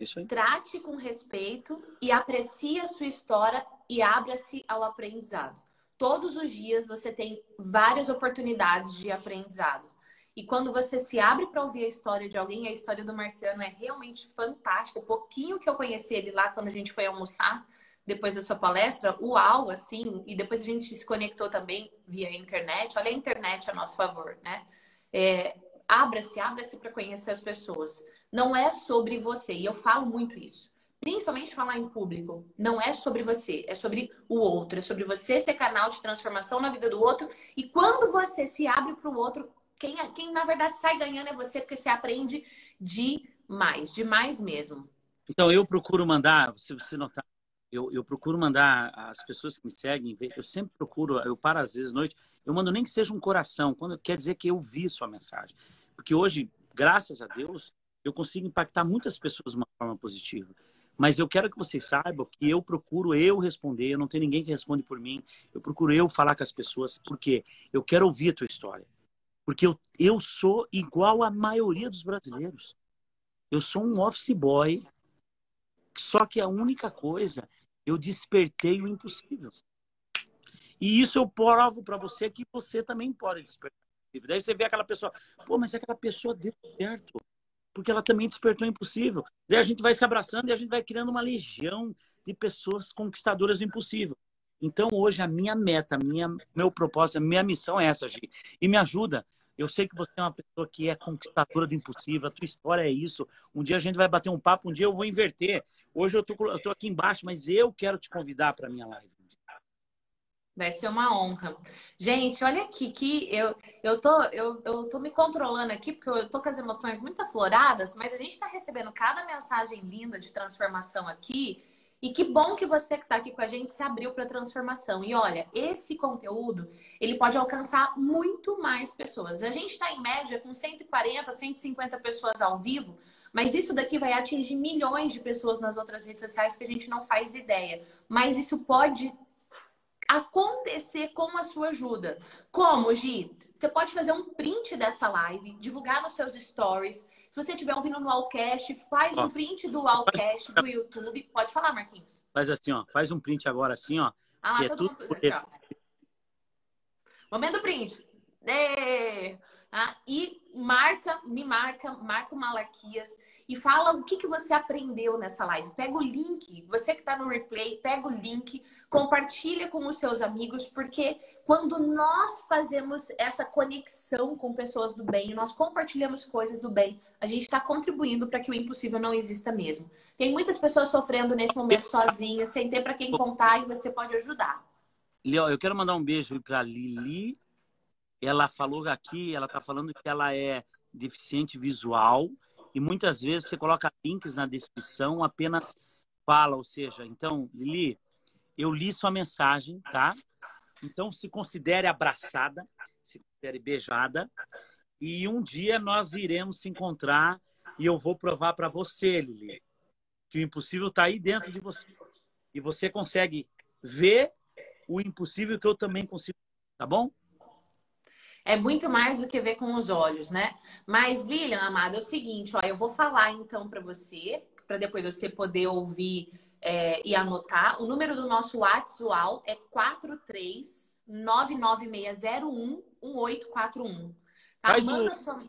trate com respeito e aprecie a sua história e abra-se ao aprendizado. Todos os dias você tem várias oportunidades de aprendizado. E quando você se abre para ouvir a história de alguém, a história do Marciano é realmente fantástica. O pouquinho que eu conheci ele lá quando a gente foi almoçar, depois da sua palestra, uau, assim, e depois a gente se conectou também via internet. Olha a internet a nosso favor, né? É, abra-se, abra-se para conhecer as pessoas. Não é sobre você, e eu falo muito isso. Principalmente falar em público. Não é sobre você, é sobre o outro. É sobre você ser canal de transformação na vida do outro. E quando você se abre para o outro, Quem, quem, na verdade, sai ganhando é você, porque você aprende demais, demais mesmo. Então, eu procuro mandar, se você notar, eu, eu procuro mandar as pessoas que me seguem, eu sempre procuro, eu paro às vezes à noite, eu mando nem que seja um coração, quando quer dizer que eu vi sua mensagem. Porque hoje, graças a Deus, eu consigo impactar muitas pessoas de uma forma positiva. Mas eu quero que vocês saibam que eu procuro eu responder, eu não tenho ninguém que responde por mim, eu procuro eu falar com as pessoas, porque eu quero ouvir a tua história. Porque eu, eu sou igual à maioria dos brasileiros. Eu sou um office boy, só que a única coisa, eu despertei o impossível. E isso eu provo para você que você também pode despertar. Daí você vê aquela pessoa, pô, mas aquela pessoa deu certo, porque ela também despertou o impossível. Daí a gente vai se abraçando e a gente vai criando uma legião de pessoas conquistadoras do impossível. Então hoje a minha meta, minha, meu propósito, a minha missão é essa, Gi. E me ajuda. Eu sei que você é uma pessoa que é conquistadora do impossível, a tua história é isso. Um dia a gente vai bater um papo, um dia eu vou inverter. Hoje eu tô, eu tô aqui embaixo, mas eu quero te convidar para a minha live. Vai ser uma honra. Gente, olha aqui, que eu, eu, tô, eu, eu tô me controlando aqui, porque eu tô com as emoções muito afloradas, mas a gente tá recebendo cada mensagem linda de transformação aqui. E que bom que você que tá aqui com a gente se abriu para transformação. E olha, esse conteúdo, ele pode alcançar muito mais pessoas. A gente tá em média com cento e quarenta, cento e cinquenta pessoas ao vivo, mas isso daqui vai atingir milhões de pessoas nas outras redes sociais que a gente não faz ideia. Mas isso pode acontecer com a sua ajuda. Como, Gi? Você pode fazer um print dessa live, divulgar nos seus stories. Se você estiver ouvindo no Allcast, faz um print do Allcast do YouTube. Pode falar, Marquinhos. Faz assim, ó. Faz um print agora assim, ó. Ah, é todo tudo mundo... Aqui, ó. Momento do print. É. Ah, e marca, me marca, marca o Malaquias e fala o que, que você aprendeu nessa live. Pega o link, você que está no replay, pega o link, compartilha com os seus amigos, porque quando nós fazemos essa conexão com pessoas do bem, nós compartilhamos coisas do bem, a gente está contribuindo para que o impossível não exista mesmo. Tem muitas pessoas sofrendo nesse momento sozinhas, sem ter para quem contar, e você pode ajudar. Léo, eu quero mandar um beijo para Lili. Ela falou aqui, ela está falando que ela é deficiente visual e muitas vezes você coloca links na descrição, apenas fala, ou seja, então, Lili, eu li sua mensagem, tá? Então se considere abraçada, se considere beijada e um dia nós iremos se encontrar e eu vou provar para você, Lili, que o impossível está aí dentro de você e você consegue ver o impossível que eu também consigo, tá bom? É muito mais do que ver com os olhos, né? Mas, Lilian, amada, é o seguinte, ó, eu vou falar então para você, para depois você poder ouvir é, e anotar. O número do nosso WhatsApp é quatro três nove nove seis zero um um oito quatro um. Tá? Faz Manda o... sua...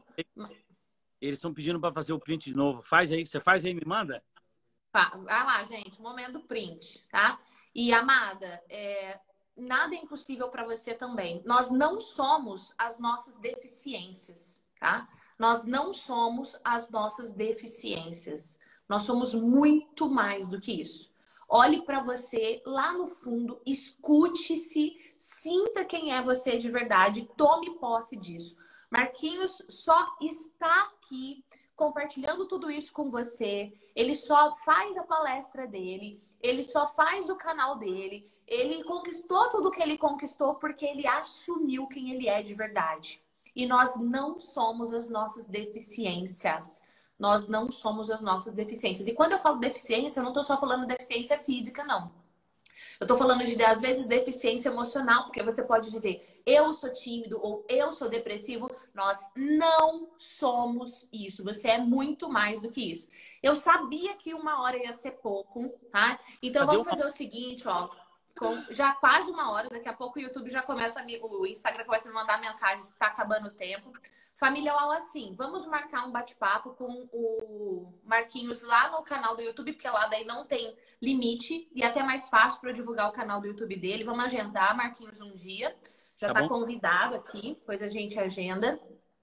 Eles estão pedindo para fazer o print de novo. Faz aí, você faz aí, me manda? Vai lá, gente, momento do print, tá? E, amada, é... nada é impossível para você também. Nós não somos as nossas deficiências, tá? Nós não somos as nossas deficiências. Nós somos muito mais do que isso. Olhe para você lá no fundo, escute-se, sinta quem é você de verdade, tome posse disso. Marquinhos só está aqui compartilhando tudo isso com você. Ele só faz a palestra dele, ele só faz o canal dele. Ele conquistou tudo que ele conquistou porque ele assumiu quem ele é de verdade. E nós não somos as nossas deficiências. Nós não somos as nossas deficiências. E quando eu falo deficiência, eu não estou só falando deficiência física, não. Eu estou falando de, às vezes, deficiência emocional, porque você pode dizer, eu sou tímido ou eu sou depressivo. Nós não somos isso. Você é muito mais do que isso. Eu sabia que uma hora ia ser pouco, tá? Então, Cadê vamos o... fazer o seguinte, ó. Com já quase uma hora, daqui a pouco o YouTube já começa a me, o Instagram começa a me mandar mensagens que tá acabando o tempo. Família Uau, assim, vamos marcar um bate-papo com o Marquinhos lá no canal do YouTube, porque lá daí não tem limite e até mais fácil para eu divulgar o canal do YouTube dele. Vamos agendar, Marquinhos, um dia. Já tá, tá convidado aqui, depois a gente agenda.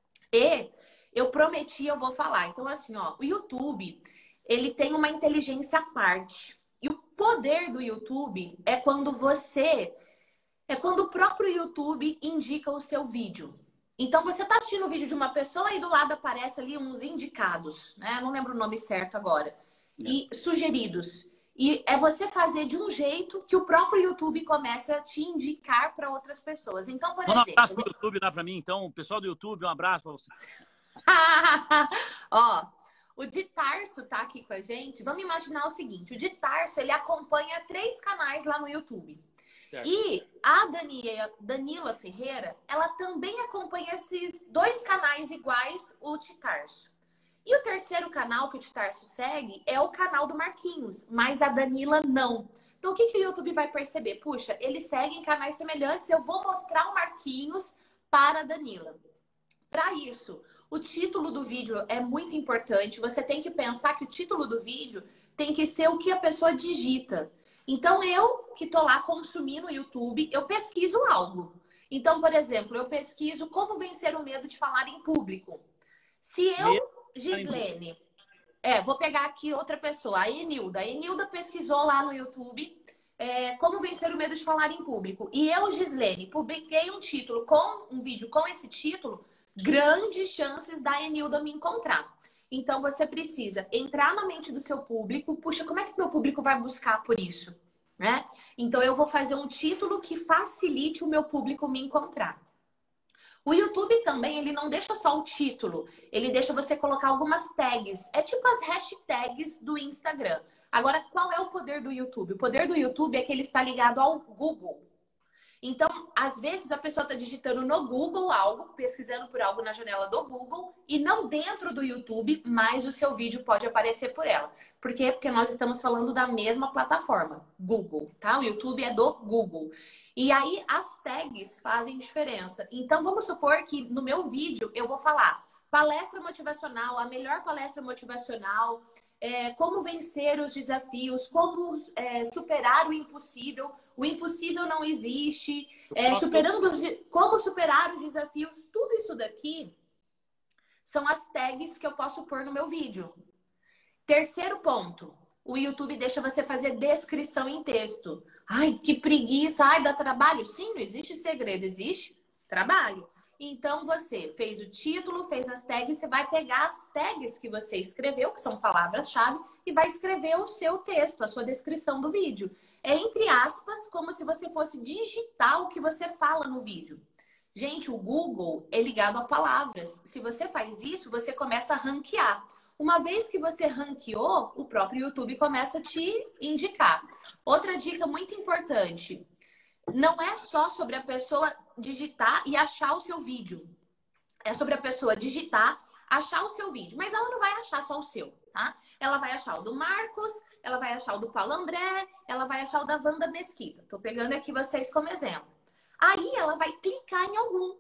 E eu prometi, eu vou falar. Então, assim, ó, o YouTube, ele tem uma inteligência à parte. E o poder do YouTube é quando você... É quando o próprio YouTube indica o seu vídeo. Então, você tá assistindo o vídeo de uma pessoa e do lado aparece ali uns indicados, né? Eu não lembro o nome certo agora. E sugeridos. E é você fazer de um jeito que o próprio YouTube começa a te indicar para outras pessoas. Então, por Manda exemplo... um abraço pro YouTube lá para mim, então. O pessoal do YouTube, um abraço para você. Ó, o de Tarso tá aqui com a gente. Vamos imaginar o seguinte. O de Tarso, ele acompanha três canais lá no YouTube. Certo. E a Daniela, Danila Ferreira, ela também acompanha esses dois canais iguais, o de Tarso. E o terceiro canal que o de Tarso segue é o canal do Marquinhos, mas a Danila não. Então, o que, que o YouTube vai perceber? Puxa, eles seguem canais semelhantes, eu vou mostrar o Marquinhos para a Danila. Para isso, o título do vídeo é muito importante. Você tem que pensar que o título do vídeo tem que ser o que a pessoa digita. Então, eu que estou lá consumindo o YouTube, eu pesquiso algo. Então, por exemplo, eu pesquiso como vencer o medo de falar em público. Se eu, Gislene, é, vou pegar aqui outra pessoa, a Enilda. A Enilda pesquisou lá no YouTube é, como vencer o medo de falar em público. E eu, Gislene, publiquei um título com um vídeo com esse título, grandes chances da Enilda me encontrar. Então, você precisa entrar na mente do seu público. Puxa, como é que meu público vai buscar por isso? Né? Então, eu vou fazer um título que facilite o meu público me encontrar. O YouTube também, ele não deixa só o título. Ele deixa você colocar algumas tags. É tipo as hashtags do Instagram. Agora, qual é o poder do YouTube? O poder do YouTube é que ele está ligado ao Google. Então, às vezes a pessoa está digitando no Google algo, pesquisando por algo na janela do Google e não dentro do YouTube, mas o seu vídeo pode aparecer por ela. Por quê? Porque nós estamos falando da mesma plataforma, Google, tá? O YouTube é do Google. E aí as tags fazem diferença. Então, vamos supor que no meu vídeo eu vou falar palestra motivacional, a melhor palestra motivacional, é, como vencer os desafios, como é, superar o impossível. O impossível não existe. É, superando, como superar os desafios. Tudo isso daqui são as tags que eu posso pôr no meu vídeo. Terceiro ponto. O YouTube deixa você fazer descrição em texto. Ai, que preguiça. Ai, dá trabalho. Sim, não existe segredo. Existe trabalho. Então, você fez o título, fez as tags. Você vai pegar as tags que você escreveu, que são palavras-chave, e vai escrever o seu texto, a sua descrição do vídeo. É, entre aspas, como se você fosse digitar o que você fala no vídeo. Gente, o Google é ligado a palavras. Se você faz isso, você começa a ranquear. Uma vez que você ranqueou, o próprio YouTube começa a te indicar. Outra dica muito importante. Não é só sobre a pessoa digitar e achar o seu vídeo. É sobre a pessoa digitar, achar o seu vídeo. Mas ela não vai achar só o seu, tá? Ela vai achar o do Marcos, ela vai achar o do Paulo André, ela vai achar o da Wanda Mesquita. Tô pegando aqui vocês como exemplo. Aí ela vai clicar em algum.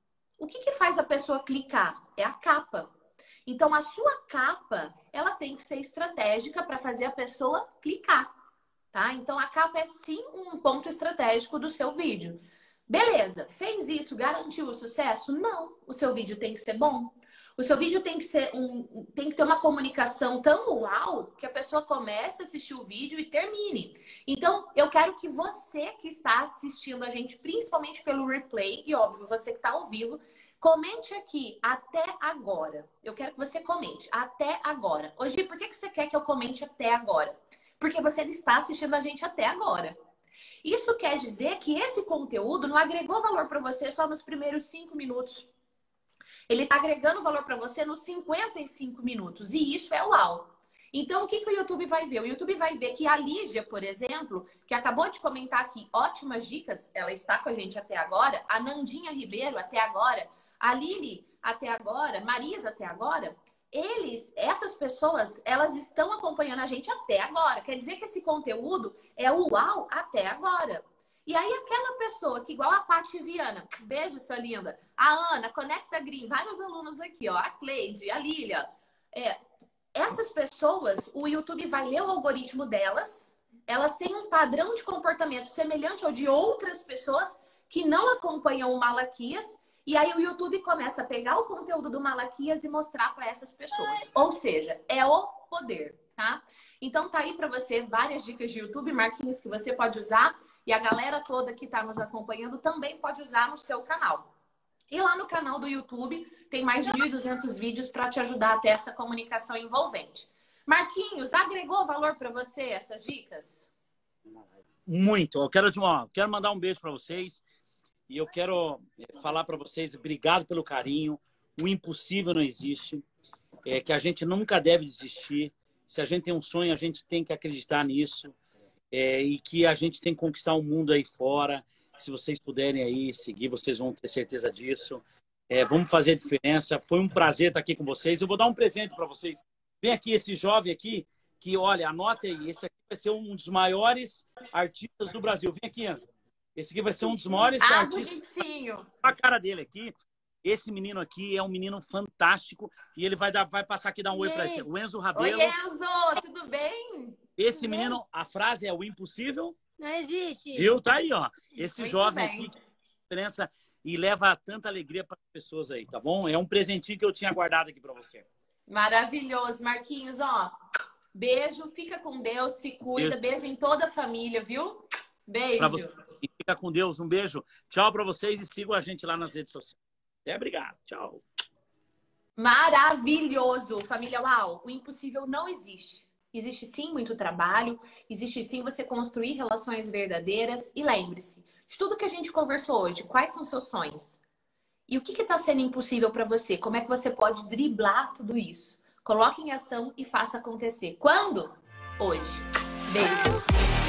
O que que faz a pessoa clicar? É a capa. Então, a sua capa, ela tem que ser estratégica para fazer a pessoa clicar, tá? Então, a capa é sim um ponto estratégico do seu vídeo. Beleza, fez isso, garantiu o sucesso? Não, o seu vídeo tem que ser bom. O seu vídeo tem que ser um, tem que ter uma comunicação tão uau que a pessoa comece a assistir o vídeo e termine. Então, eu quero que você que está assistindo a gente, principalmente pelo replay, e óbvio, você que está ao vivo, comente aqui até agora. Eu quero que você comente até agora. Hoje, por que que você quer que eu comente até agora? Porque você está assistindo a gente até agora. Isso quer dizer que esse conteúdo não agregou valor para você só nos primeiros cinco minutos. Ele está agregando valor para você nos cinquenta e cinco minutos. E isso é uau. Então, o que, que o YouTube vai ver? O YouTube vai ver que a Lígia, por exemplo, que acabou de comentar aqui ótimas dicas, ela está com a gente até agora, a Nandinha Ribeiro até agora, a Lili até agora, Marisa até agora, eles, essas pessoas, elas estão acompanhando a gente até agora. Quer dizer que esse conteúdo é uau até agora. E aí aquela pessoa que, igual a Paty Viana, beijo, sua linda, a Ana, Conecta Green, vários alunos aqui, ó, a Cleide, a Lília, é, essas pessoas, o YouTube vai ler o algoritmo delas, elas têm um padrão de comportamento semelhante ao de outras pessoas que não acompanham o Malaquias. E aí o YouTube começa a pegar o conteúdo do Malaquias e mostrar para essas pessoas. Ou seja, é o poder, tá? Então tá aí para você várias dicas de YouTube, Marquinhos, que você pode usar. E a galera toda que está nos acompanhando também pode usar no seu canal. E lá no canal do YouTube tem mais de mil e duzentos vídeos para te ajudar a ter essa comunicação envolvente. Marquinhos, agregou valor para você essas dicas? Muito. Eu quero, ó, quero mandar um beijo para vocês. E eu quero falar para vocês, obrigado pelo carinho. O impossível não existe. É que a gente nunca deve desistir. Se a gente tem um sonho, a gente tem que acreditar nisso. É, e que a gente tem que conquistar o mundo aí fora. Se vocês puderem aí seguir, vocês vão ter certeza disso. É, vamos fazer a diferença. Foi um prazer estar aqui com vocês. Eu vou dar um presente para vocês. Vem aqui, esse jovem aqui que, olha, anota aí, esse aqui vai ser um dos maiores artistas do Brasil. Vem aqui, Enzo. Esse aqui vai ser um dos maiores Ah, artistas. bonitinho. A cara dele aqui. Esse menino aqui é um menino fantástico e ele vai, dar, vai passar aqui dar um oi para você. O Enzo Rabelo. Oi, Enzo, tudo bem? Esse tudo menino, bem? a frase é o impossível. Não existe. Viu? Tá aí, ó. Esse Muito jovem bem. aqui que faz diferença e leva tanta alegria para as pessoas aí, tá bom? É um presentinho que eu tinha guardado aqui para você. Maravilhoso. Marquinhos, ó. Beijo, fica com Deus, se cuida. Beijo, beijo em toda a família, viu? Beijo. Pra você. Fica com Deus. Um beijo. Tchau para vocês e sigam a gente lá nas redes sociais. Até obrigado. Tchau. Maravilhoso. Família Uau, o impossível não existe. Existe sim muito trabalho, existe sim você construir relações verdadeiras. E lembre-se, de tudo que a gente conversou hoje, quais são seus sonhos? E o que está sendo impossível para você? Como é que você pode driblar tudo isso? Coloque em ação e faça acontecer. Quando? Hoje. Beijo.